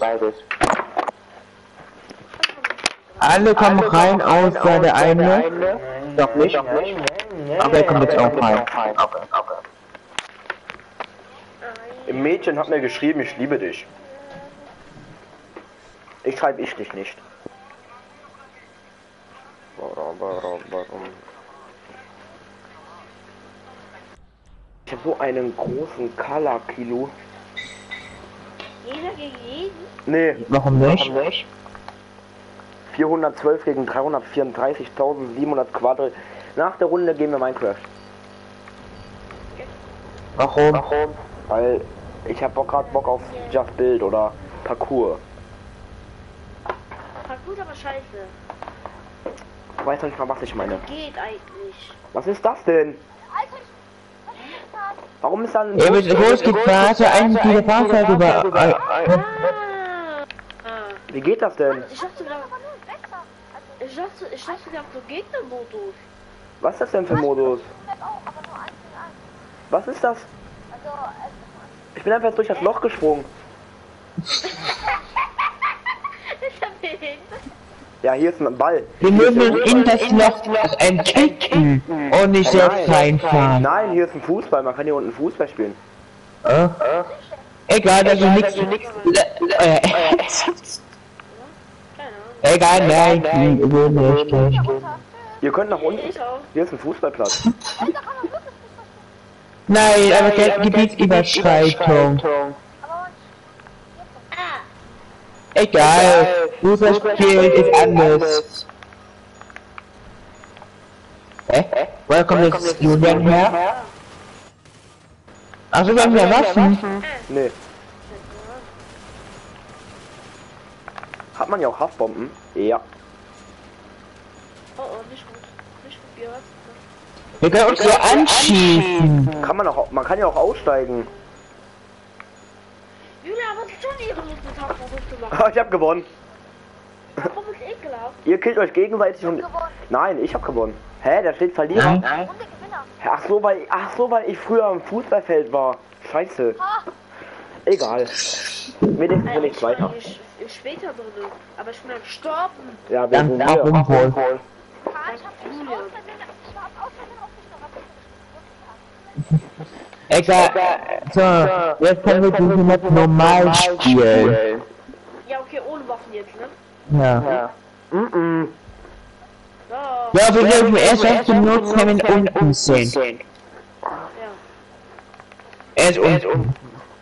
Alle kommen rein, außer der eine. Doch nicht. Aber er kommt jetzt auch rein. Im Mädchen hat mir geschrieben, ich liebe dich. Ich schreibe ich dich nicht. Warum? Ich habe so einen großen Color-Kilo. Jeder gegen jeden? Nee, Warum nicht? 412 gegen 334.700 Quadrat. Nach der Runde gehen wir Minecraft. Warum? Weil ich habe gerade Bock auf Just Build oder Parcours. Gut, aber scheiße. Ich weiß noch nicht mal, was ich meine. Geht eigentlich. Was ist das denn? Alter, was ist das? Warum ist dann... Ja, mit groß geht weiter, eigentlich diese Fahrzeug über... Wie geht das denn? Ich dachte gerade, Aber nur besser. Also, ich dachte gerade so Gegnermodus. Was ist das denn für ein Modus? das auch, aber nur 1 gegen 1. Was ist das? Also, Ich bin einfach jetzt durch das Loch gesprungen. Ist er behindert? Ja, hier ist ein Ball. Wir müssen in das Loch entdecken und nicht selbst reinfahren. Nein, hier ist ein Fußball. Man kann hier unten Fußball spielen. Egal, das ist nichts. Egal, nein, ich will nicht. Ihr könnt nach unten. Ich auch. Hier ist ein Fußballplatz. Nein, aber der Gebietsüberschreitung. Egal, Fußballspiel ist anders. Woher kommt jetzt Julian her? Achso, wir haben ja Waffen. Nee. Hat man ja auch Haftbomben? Ja. Oh, nicht gut. Nicht gut, Björn. Wir können uns ja anschießen. Kann man auch, man kann ja auch aussteigen. Julia, was ist schon ihre Lust mit Haftbomben zu machen? Ich hab gewonnen. Warum ist ekelhaft? Ihr killt euch gegenseitig und... Nein, ich hab gewonnen. Hä, da steht Verlierer. Runde Gewinner. Ach so, weil ich früher im Fußballfeld war. Scheiße. Ha! Egal. Wenigstens bin ich Ich Zweiter. war später drin, aber ich bin dann gestorben. Ja, wir sind Dann auch hier. unwohl. Ich hab aus Versehen auf dich noch Egal. So, jetzt können wir diese Map normal spielen. Ja, okay, ohne Waffen jetzt, ne? Ja. Mhm. So. Ja, wir dürfen erst recht benutzen, wenn wir unten sind. Ja. Erst unten.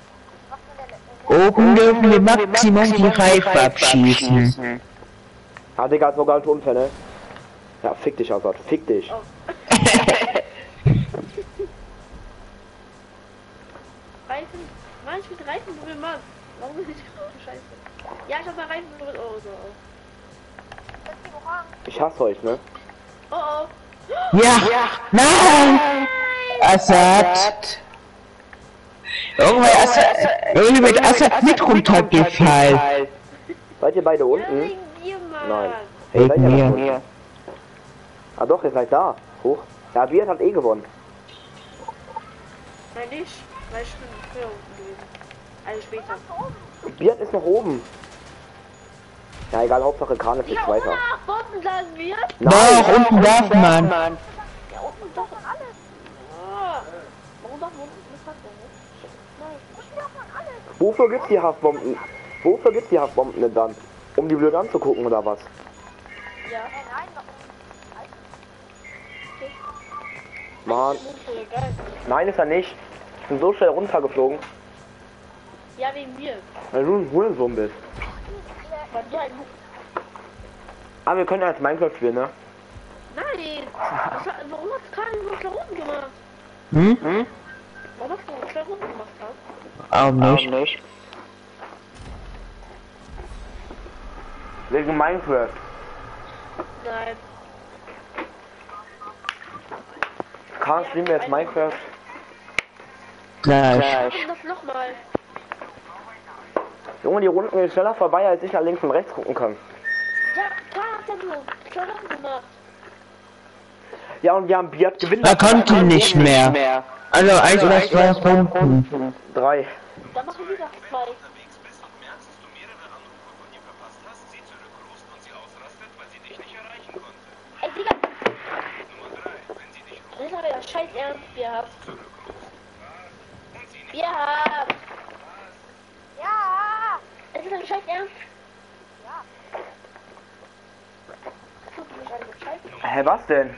Oben dürfen wir Maximum die Reife abschießen. Ah, Digga, ist sogar ein unfair, ne? Ja, fick dich, Assad. Fick dich. Reifen? Mann, ich mit Reifen drin, Mann. Warum ist ich... Oh, scheiße. Ja, ich hab mal Reifen drin. Oh, so. Ich hasse euch, ne? Oh, oh. Ja! Nein! Assad! Irgendwie wird Assad mit runtergefallen. Seid ihr beide Ja, unten? wegen dir, Mann. Nein. Hey, seid ihr Wegen noch mir. unten? Ah doch, ihr seid da. Hoch. Ja, Biert hat eh gewonnen. Nein, nicht. Weil ich bin früher unten gewesen. Also später. Biert ist noch oben. Ja, egal, Hauptsache Kran ist jetzt Ja, Zweiter. oder? Unten sagen wir. Doch, unten darf man. Ja, unten darf man alles. Oh. Warum darf man unten nicht machen? Nein, unten darf man alles. Wofür gibt's die Haftbomben? Wofür gibt's die Haftbomben denn dann? Um die blöd anzugucken oder was? Ja. Nein, Mann. Geil. Nein, ist er nicht. Ich bin so schnell runtergeflogen, Ja, wegen mir. weil du ein Hurensohn bist. Weil du ein... Aber wir können als Minecraft spielen, ne? Nein! Warum hat Karin nur 2 Runden gemacht? Hm? Warum hast du nur 2 Runden gemacht? Auch nicht. Wegen Minecraft. Nein. Kran spielen wir jetzt Minecraft. Gleich. Und das nochmal. Junge, die Runden gehen schneller vorbei, als ich nach links und rechts gucken kann. Ja, Karin hat ja nur 2 Runden gemacht. Ja, und wir haben Biat gewinnt. Er konnte nicht mehr. Also 1 oder 2 Runden. 3. Dann machen wir wieder 2. Ey, Digga! Das ist aber ja scheiß ernst gehabt. Ja! ja! Es ist ein scheiß ernst. Ja. Tut mich einfach scheiße. Hä, was denn?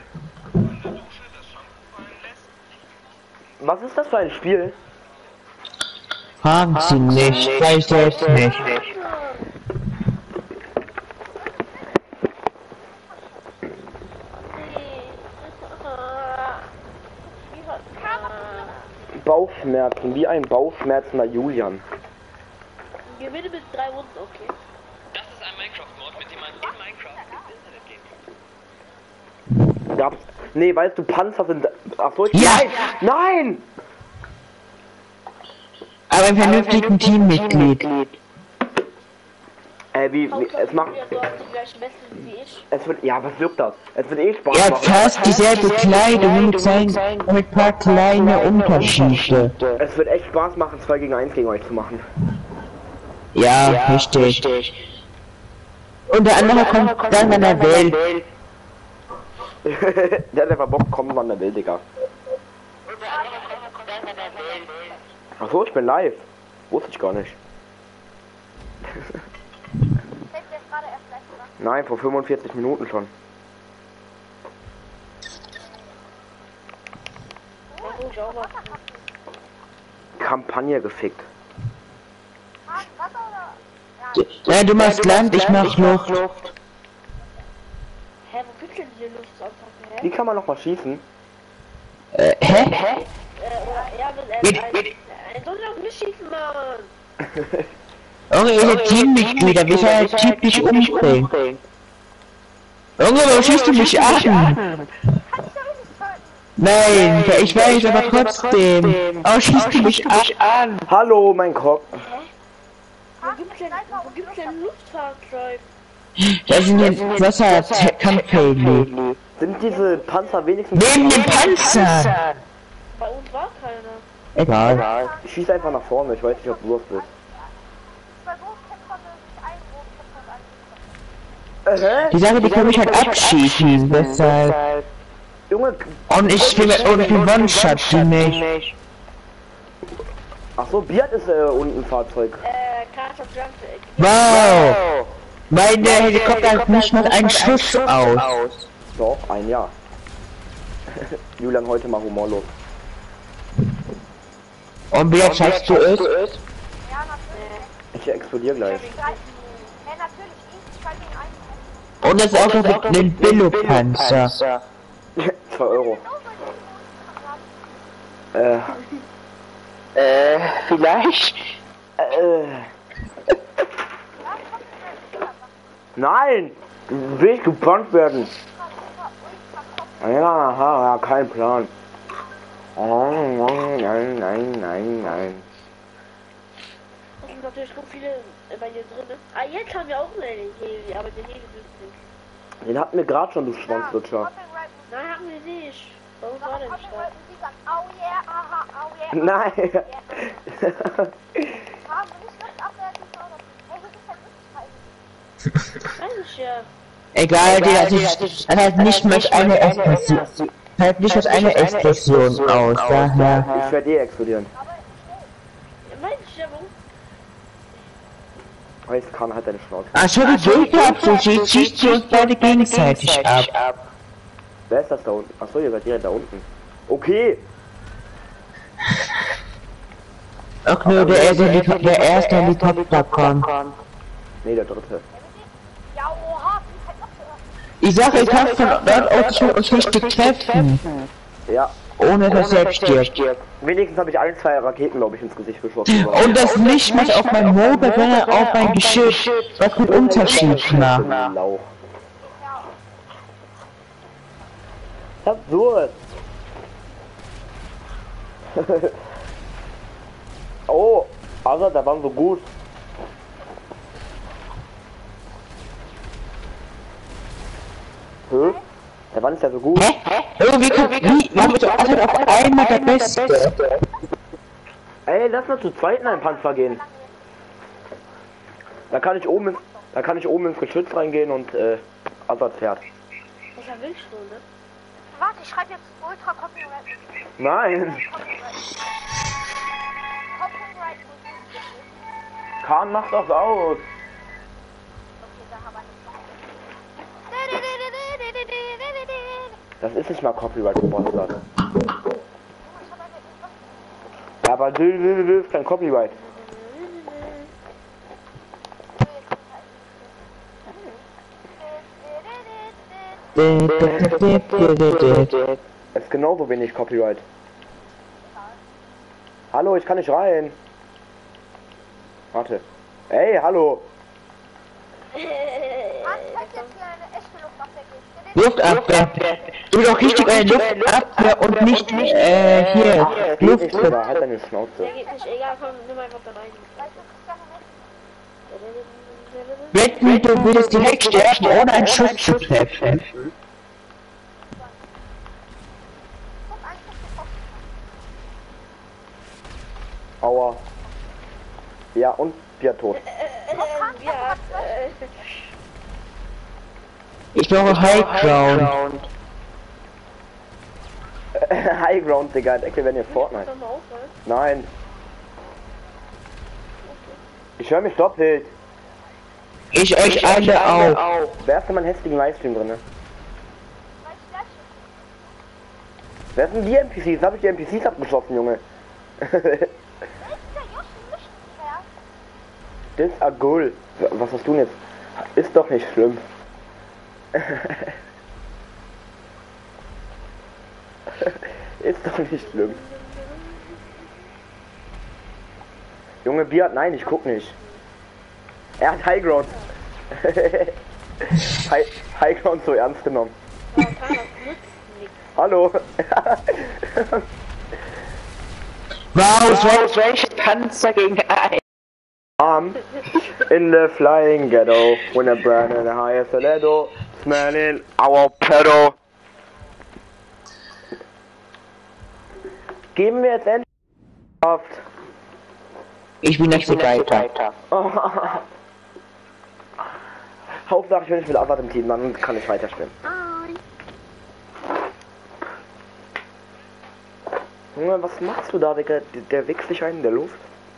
Was ist das für ein Spiel? Fragen Sie nicht, weiß selbst nicht. Bauchschmerzen, wie ein bauchschmerzender Julian. Gewinne mit 3 Runden, okay. Das ist ein Minecraft-Mod, mit dem man in Minecraft ins Internet gehen kann. Gab's. Nee, weißt du, Panzer sind. Ach so, ich. Ja. Nein! Nein! Aber ein vernünftigen Teammitglied. Es macht. Du hast die gleichen Weste wie ich. Es wird. Ja, was wirkt das? Es wird eh Spaß Er hat machen. fast dieselbe Kleidung mit ein paar kleine Unterschiede. Es wird echt Spaß machen, 2 gegen 1 gegen euch zu machen. Ja, richtig. Und der andere kommt dann, wenn er will. Der hat einfach Bock, kommen, wann er will, Digga. Achso, ich bin live. Wusste ich gar nicht. Fällt mir gerade erst gleich, oder? Nein, vor 45 Minuten schon. Kampagne gefickt. Wasser oder? Ja, Ja, du machst Land, ich mach Luft. Hä, wo gibt's denn diese Luftsanfang? Die kann man noch mal schießen. Hä? Ja, soll doch nicht schießen, Mann. Junge, ihr seid Teammitglieder, wie soll ein Typ dich umbringen? Junge, warum schießt du mich an? kannst du ja nicht töten. Nein, ich weiß, aber trotzdem. Oh, schießt du mich an? Hallo, mein Kopf. Wo gibt's denn ein Luftfahrzeug? Das sind jetzt Wasserkampfheli. Sind diese Panzer wenigstens... Neben dem Panzer! Bei uns war keiner. Egal. Ich schieße einfach nach vorne, ich weiß nicht, ob du das bist. 2 Großkämpfer mögen einen Großkämpfer an. Die Sache, die kann mich halt abschießen, deshalb. Junge... Und ich spiele mit One-Shot, die nicht. Achso, Biat ist unten ein Fahrzeug. Carter Jump. Wow! Meine Helikopter hat nicht mal einen Schuss aus. Doch, ein Jahr. Julian, heute mal humorlos. Und wie schaffst du es? Ja, natürlich. Ich explodiere gleich. Natürlich, ich fall gegen einen. Und das ist auch noch mit einem Billo-Panzer. 2 Euro. Vielleicht? Nein! Will ich gebrannt werden? Ja, kein Plan. Nein. Das sind natürlich so viele bei dir drin. Ah, jetzt haben wir auch eine Heli, aber der Heli ist nicht. Den hatten wir gerade schon, du Schwanzlutscher. Nein, haben wir nicht. Bei uns war der nicht da. Oh yeah, aha, oh yeah. Nein! Haben wir nicht Luft abwerten oder? Hey, hier ist halt Luft. Weiß ich ja. Egal, das hat nicht mal eine Explosion. Halt nicht mal eine Explosion aus, daher. Ich werde eh explodieren. Weiß ich ja, warum? Weiß kann halt deine Schnauze. Ach so, die Gegner abzuschießen, schießt sie uns beide gegenseitig ab. Wer ist das da unten? Achso, ihr seid direkt da unten. Okay. Ach nö, der erste Helikopter kommt. Nee, der dritte. Ja, oha, wie halt noch so. Ich sag, ich kann von dort aus uns richtig treffen. Ja. Ohne dass er stirbt. Wenigstens habe ich 1, 2 Raketen, glaube ich, ins Gesicht geschossen. Und das nicht mal auf mein Mobile, sondern auf mein Geschütz. Was mit Unterschied macht. Lauch. Absurd. Oh, also da waren so gut. Der Mann ist ja so gut. Hä? Warum ist doch alles auf einmal der Beste? Ey, lass mal zu zweit in einen Panzer gehen. Da kann ich oben ins Geschütz reingehen und Assad fährt. Das ist ja wild schon, ne? Warte, ich schreibe jetzt Ultra Copyright. Nein, Copyright. Kahn macht das aus. Okay, da haben wir nicht. Das ist nicht mal Copyright gesponsert. Ja, aber du ist kein Copyright. Ist genauso wenig Copyright. Hallo, ich kann nicht rein. Warte. Ey, hallo. falls jetzt hier eine echte Luftwaffe geht. Luftabwehr. Du bist auch richtig eine Luftabwehr und nicht, hier, Luft. Luft. Halt deine Schnauze. Der geht nicht, egal, komm, nimm einfach da rein. Weißt du, Christian, Wetten, du würdest direkt sterben, ohne einen Schuss zu treffen. guck einfach die Kosten. Aua. Ja, und wir tot. Ja, Ich brauche High Ground. High Ground, Digga. Ich will, wenn ihr Fortnite. doch mal aufhören. Nein. Ich höre mich doppelt. Ich euch alle auch. Wer ist denn mein hässlichen Livestream drin? Weil ich gleich Wer sind die NPCs? Habe ich die NPCs abgeschossen, Junge? ist der Yoshi nicht mehr. Das ist Agul. Was hast du denn jetzt? Ist doch nicht schlimm. Ist doch nicht schlimm. Junge, Bier, nein, ich guck nicht. Er hat High Ground. High Ground so ernst genommen. Ja, kann das nützt nichts. Hallo. Wow, welche Panzer gegen ein. I'm in the flying ghetto when I burn in the highest ledo, smelling our pedo. Geben wir jetzt endlich Kraft. Ich bin nicht so weiter. Hauptsache ich bin nicht mit Abwart im Team, dann kann ich weiterspielen. Junge, was machst du da, Digga? Der wichst dich ein in der Luft.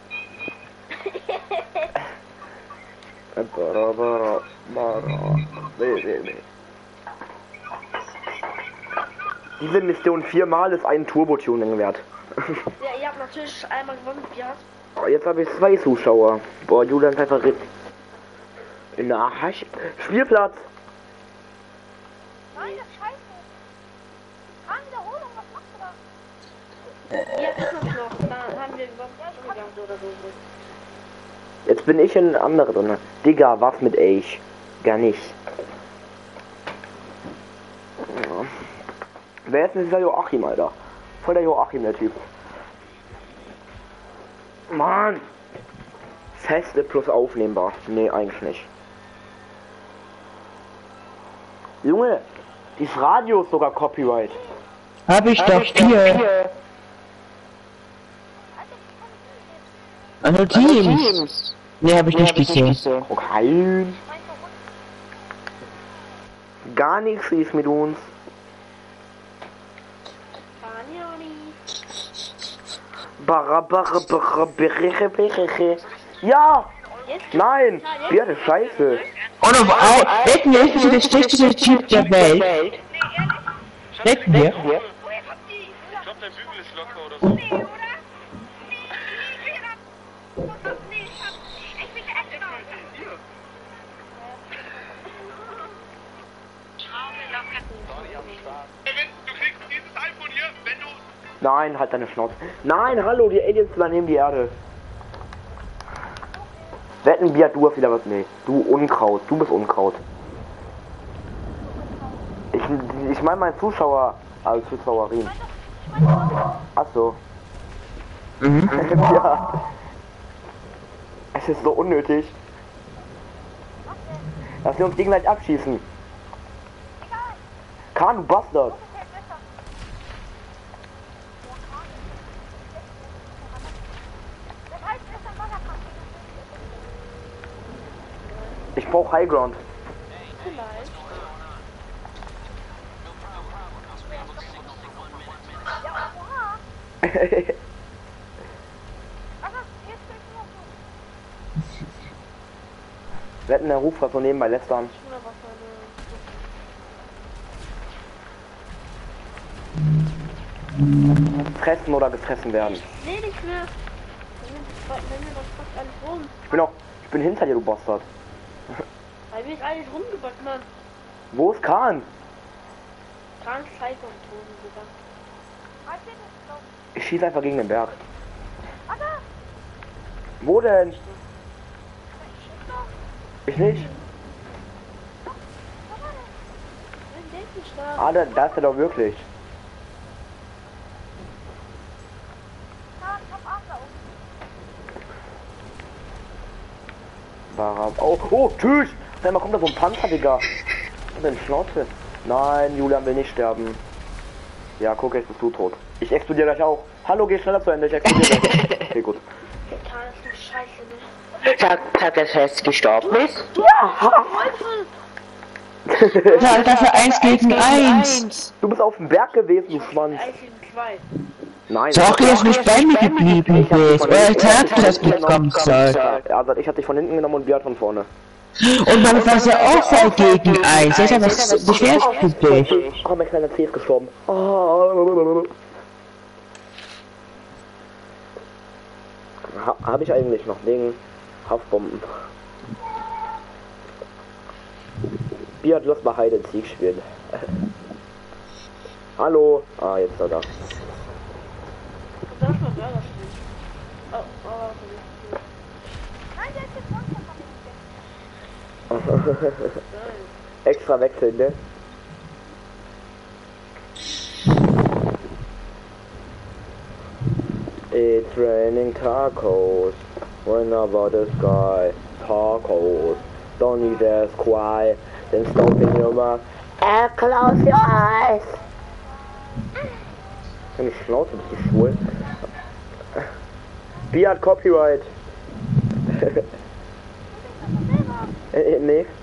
Diese Mission 4-mal ist ein Turbo-Tuning wert. Ja, ihr habt natürlich einmal gewonnen, ja. Oh, jetzt habe ich 2 Zuschauer. Boah, Julian ist einfach in der Spielplatz. Nein, das ist scheiße. Wiederholung, was machst du da? Ja, ist noch. Da haben wir überhaupt schon gehabt oder so. Jetzt bin ich in andere drin. Digga, was mit euch? Gar nicht. Ja. Wer ist denn dieser Joachim, Alter? Voll der Joachim, der Typ. Mann! Feste plus aufnehmbar. Nee, eigentlich nicht. Junge, dieses Radio ist sogar Copyright. Hab ich doch hier. Also Teams. Nee, hab ich nicht gesehen. Okay. Gar nichts ist mit uns. Ja! Nein! Bierde, scheiße! Und auf ein, wetten wir, ist der schlechteste Typ der Welt. Wetten wir? Ich glaube, der Bügel ist locker oder so. Du kriegst dieses iPhone hier, wenn du... Nein, halt deine Schnauze. Nein, hallo, die Aliens übernehmen die Erde. Wetten, Bier, du hast wieder was? Nee, du Unkraut. Du bist Unkraut. Ich meine mein Zuschauer, also Zuschauerin. Ach so. Ja. Es ist so unnötig. Dass wir uns gegenseitig abschießen. Kahn, du Bastard. Ich brauche High Ground. Vielleicht. Wetten, der ruft was so nebenbei lästern. Oder was Fressen oder gefressen werden. Nee, nicht mehr. Wenn mir das fast alles rum. Ich bin hinter dir, du Bastard. Bei mir ist alles rumgebackt, Mann. Wo ist Kahn? Krank, Scheiße und Toten sogar. Ich schieße einfach gegen den Berg. Wo denn? Ich nicht. Ah, da ist er doch wirklich. Ja, ich hab Adler oben. Oh, tschüss! Sag mal, kommt da so ein Panzer, Digga. Und eine Schnauze. Nein, Julian will nicht sterben. Ja, guck, jetzt bist du tot. Ich explodiere gleich auch. Hallo, geh schneller zu Ende, ich explodiere gleich. Okay, gut. Karl ist so scheiße, ne? Sagt, dass er jetzt gestorben ist? Wolfe! Ja, dafür 1 gegen 1. Du bist auf dem Berg gewesen, du Schwanz. 1 gegen 2. Nein. Sag, dass du nicht bei mir geblieben bist. Oder ich sagte, dass du kommen sollst. Ja, also ich hatte dich von hinten genommen und Biat von vorne. Und man war ja auch 2 gegen 1. Das ist ja was beschwerst für dich. Oh, mein kleiner C ist gestorben. Oh. Habe ich eigentlich noch wegen Haftbomben. Biat, lass mal Hide and Seek spielen. Hallo. Ah, jetzt ist er da. Und da ist mal Burger spielen. Oh, Nein, der ist jetzt sonst noch nicht. Extra wechseln, ne? It's raining tacos when about the sky. Tacos, don't need to cry. Then stop in your mouth and close your eyes. Eine Schnauze, bist du schwul? Biat Copyright. Nee.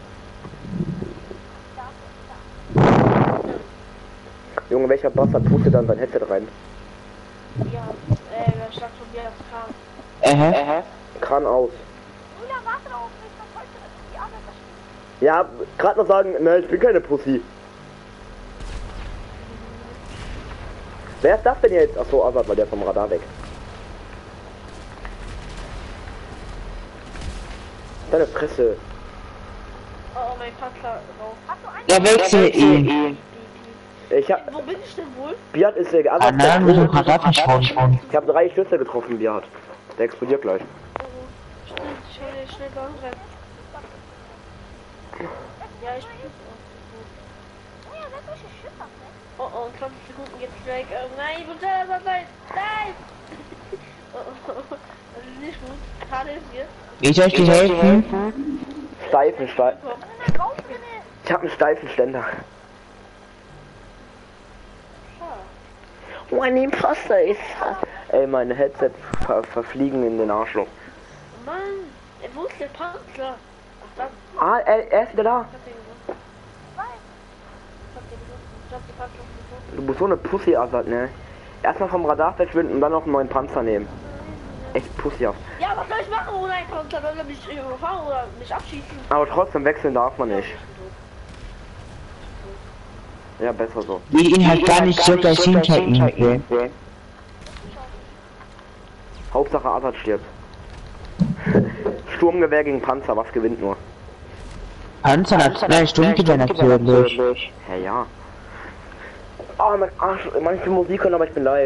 Junge, welcher Bastard pustet dann sein Headset rein? Ja, wer sagt von mir das Kran? Kran aus. Julia, warte auf mich, was heute die andere spielen. Ja, gerade noch sagen, ne, ich bin keine Pussy. Wer ist das denn jetzt? Achso, Azad war der vom Radar weg. Deine Fresse. Oh, mein Panzer raus. Hast du einen? Ja, wechsel ihn. Ich hab. Wo bin ich denn wohl? Biat ist der Ah Azad. nein, wir sind Radar schon. Ich habe 3 Schlüssel getroffen, Biat. Der explodiert gleich. Stimmt, schnell rennen. Ja, ich bin Julia, setz mich geschützt, ne? Oh, 20 Sekunden jetzt weg. Oh, nein, bitte, nein! Oh, das ist nicht gut. Karl ist hier. Ich soll dir helfen? Steifen. Ich bin raus, bitte. Ich habe einen steifen Ständer. Mein Imposter ist. Ey, meine Headset verfliegen in den Arschloch. Mann, wo ist der Panzer? Ach, dann. Ah, er ist wieder da. Ich hab den gefunden. Ich hab den gefunden. Ich hab den Panzer gefunden. Du bist so eine Pussy, Azad, ne? Erstmal vom Radar verschwinden und dann noch einen neuen Panzer nehmen. Echt pussyhaft. Ja, was soll ich machen ohne einen Panzer? Soll er mich überfahren oder mich abschießen? Aber trotzdem wechseln darf man nicht. Ja, besser so. Will ihn halt gar nicht so das hinter ihm will. Hauptsache Azad stirbt. Sturmgewehr gegen Panzer, was gewinnt nur? Panzer hat 2 Stunden natürlich. Hä, ja. Ah, mein Arsch, manche Musik hören, aber ich bin live.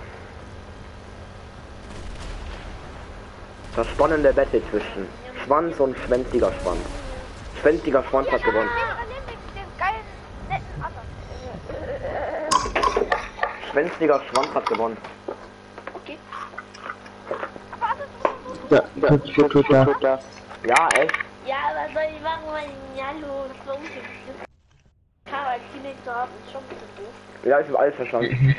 Das spannende Battle zwischen Schwanz und schwänziger Schwanz. Schwänziger Schwanz hat gewonnen. Den geilen, netten Adler. Schwänziger Schwanz hat gewonnen. Okay. Ja, tut er. Ja, echt? Ja, was soll ich machen, mein Hallo? Das war unschön. Karl als Teammate zu haben, ist schon ein bisschen doof. Ja, ich hab alles verstanden.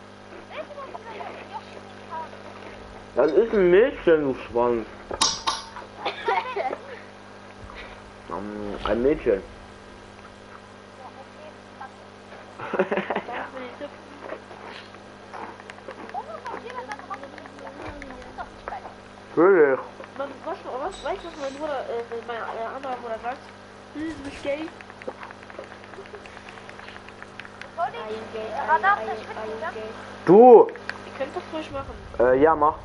Das ist ein Mädchen, du Schwanz. Ein Mädchen. Natürlich. Was weißt du, was mein Bruder, mein anderer Bruder sagt? Du bist gay. Radar verschwinden, ne? Du! Ihr könnt das ruhig machen. Ja, mach.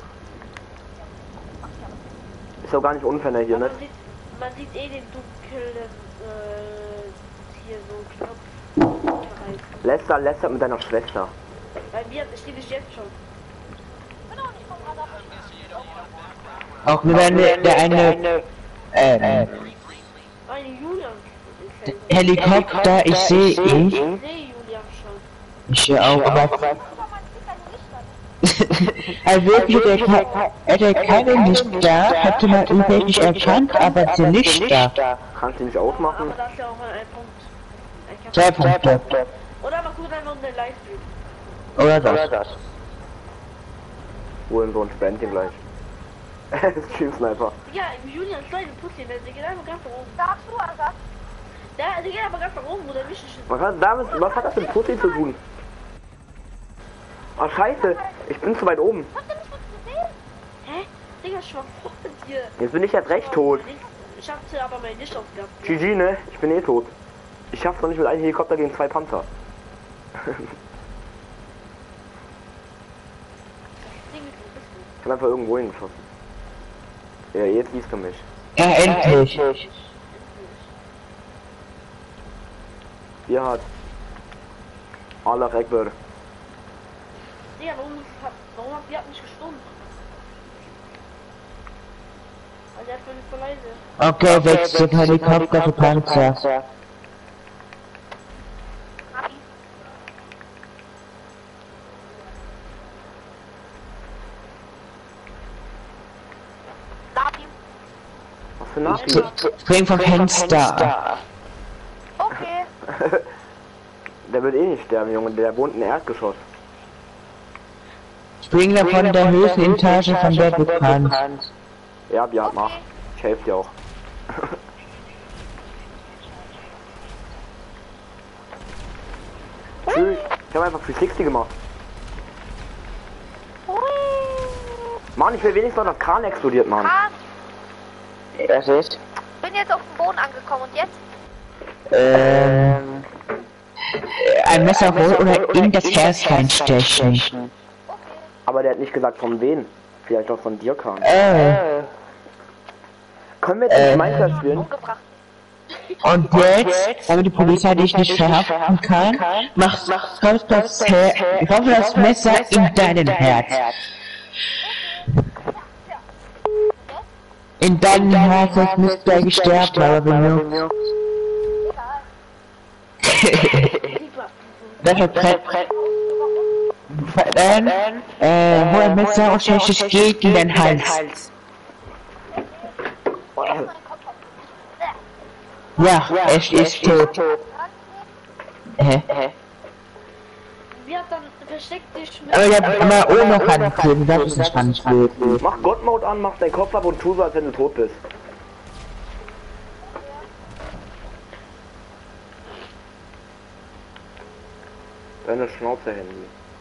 Ist doch gar nicht unfair hier, ne? Man sieht eh den dunklen, hier so Knopf. Läster mit deiner Schwester. Bei mir steht es jetzt schon. Ich bin auch nicht vom Radar verschwinden. Auch nur wenn der eine, Eine Julian ist Helikopter, ich sehe ihn. Ich sehe Julian schon. Ich sehe auch, aber Guck mal, man sieht deine Lichter. also wirklich, hätte keine Lichter, hätte man ihn wirklich erkannt, aber die Lichter. Kannst du nicht Aber ausmachen? da ist ja auch ein Punkt. Ich hab- 2 Punkte. Oder man guckt einfach in den Livestream. Oder das. Wohl in so ein Spending gleich. Stream Sniper. Ja, Julian ist kleine Pussy, der geht einfach ganz nach oben. Sagst du, Alter? Der geht aber ganz nach oben, wo der Mission ist. Was hat das mit Pussy zu tun? Ah, scheiße. Ich bin zu weit oben. Hast du mich nicht gesehen? Hä? Digga, ich war vor dir. Jetzt bin ich jetzt recht tot. Ich hatte aber mein Licht aufgehabt. GG, ne? Ich bin eh tot. Ich schaff's noch nicht mit einem Helikopter gegen 2 Panzer. Ding, wo bist du? Ich kann einfach irgendwo hingeschossen. Ja, jetzt siehst du mich. Ja, endlich. Hier hat Allah Akbar. Digga, warum hat die mich gestummt? Weil der ist nicht so leise. Okay, wechselt Helikopter für Panzer. Hab ihn. Lad ihn. Was für Nazi? Spring vom Fenster. Okay. Der wird eh nicht sterben, Junge. Der wohnt in Erdgeschoss. Spring da von der höchsten Etage von der bekannt. Ja, mach. Ich helfe dir auch. Tschüss. Ich habe einfach 360 gemacht. Hui. Mann, ich will wenigstens noch das Kran explodiert, Mann. Kran. Das ist? Bin jetzt auf dem Boden angekommen und jetzt? Ein Messer holen oder in das Herz reinstechen. Okay. Aber der hat nicht gesagt von wen. Vielleicht auch von dir kam. Können wir jetzt nicht Minecraft spielen? Umgebracht. Und jetzt, damit die Polizei dich nicht verhaften kann, kommst du das Messer in deinen Herz. In deinem Herz, das müsste er gestorben, aber wenn du... Dafür dann, hol ein Messer und stech es gegen den Hals. Ja, es ist tot. Hä? Wir hat dann versteckt dich mit. Aber ich hab immer ohne Handkleben, das ist nicht Handkleben. Mach Gott-Mode an, mach deinen Kopf ab und tu so, als wenn du tot bist. Deine Schnauze, Handy.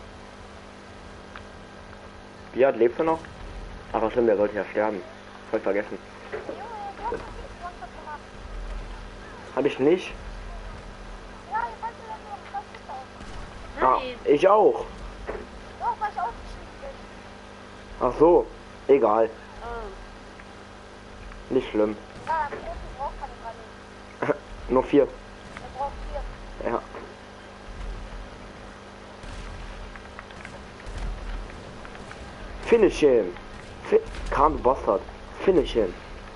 Biat, lebst du noch? Ach, was stimmt, der sollte ja sterben. Voll vergessen. Hab ich nicht? Ja, ich wollte ja nur das Licht aus. Ah, ich auch. Doch, weil ich ausgestiegen bin. Ach so, egal. Ah. Nicht schlimm. Ja, der Profi braucht keine 3 Leben. Nur 4. Er braucht 4. Ja. Finish him. Kam Bastard. Finish him.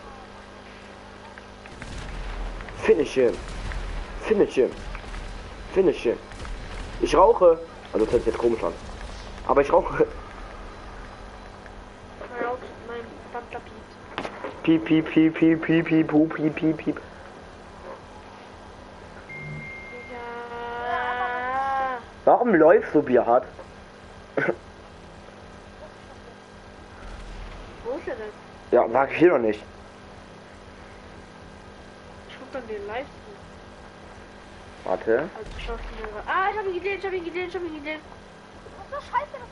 Finish him. Finish him. Finish him. Ich rauche. Also das hört sich jetzt komisch an. Aber ich rauche. Mein Panther piept. Piep, piep, piep, piep, piep, piep, piep, piep, piep, piep. Ja. Warum läufst du, Bierhard? Wo ist er denn? Ja, sag ich hier noch nicht. Ich guck dann den Livestream. Warte. Also ich schaue mir. Ah, ich hab ihn gesehen. Was ist so scheiße,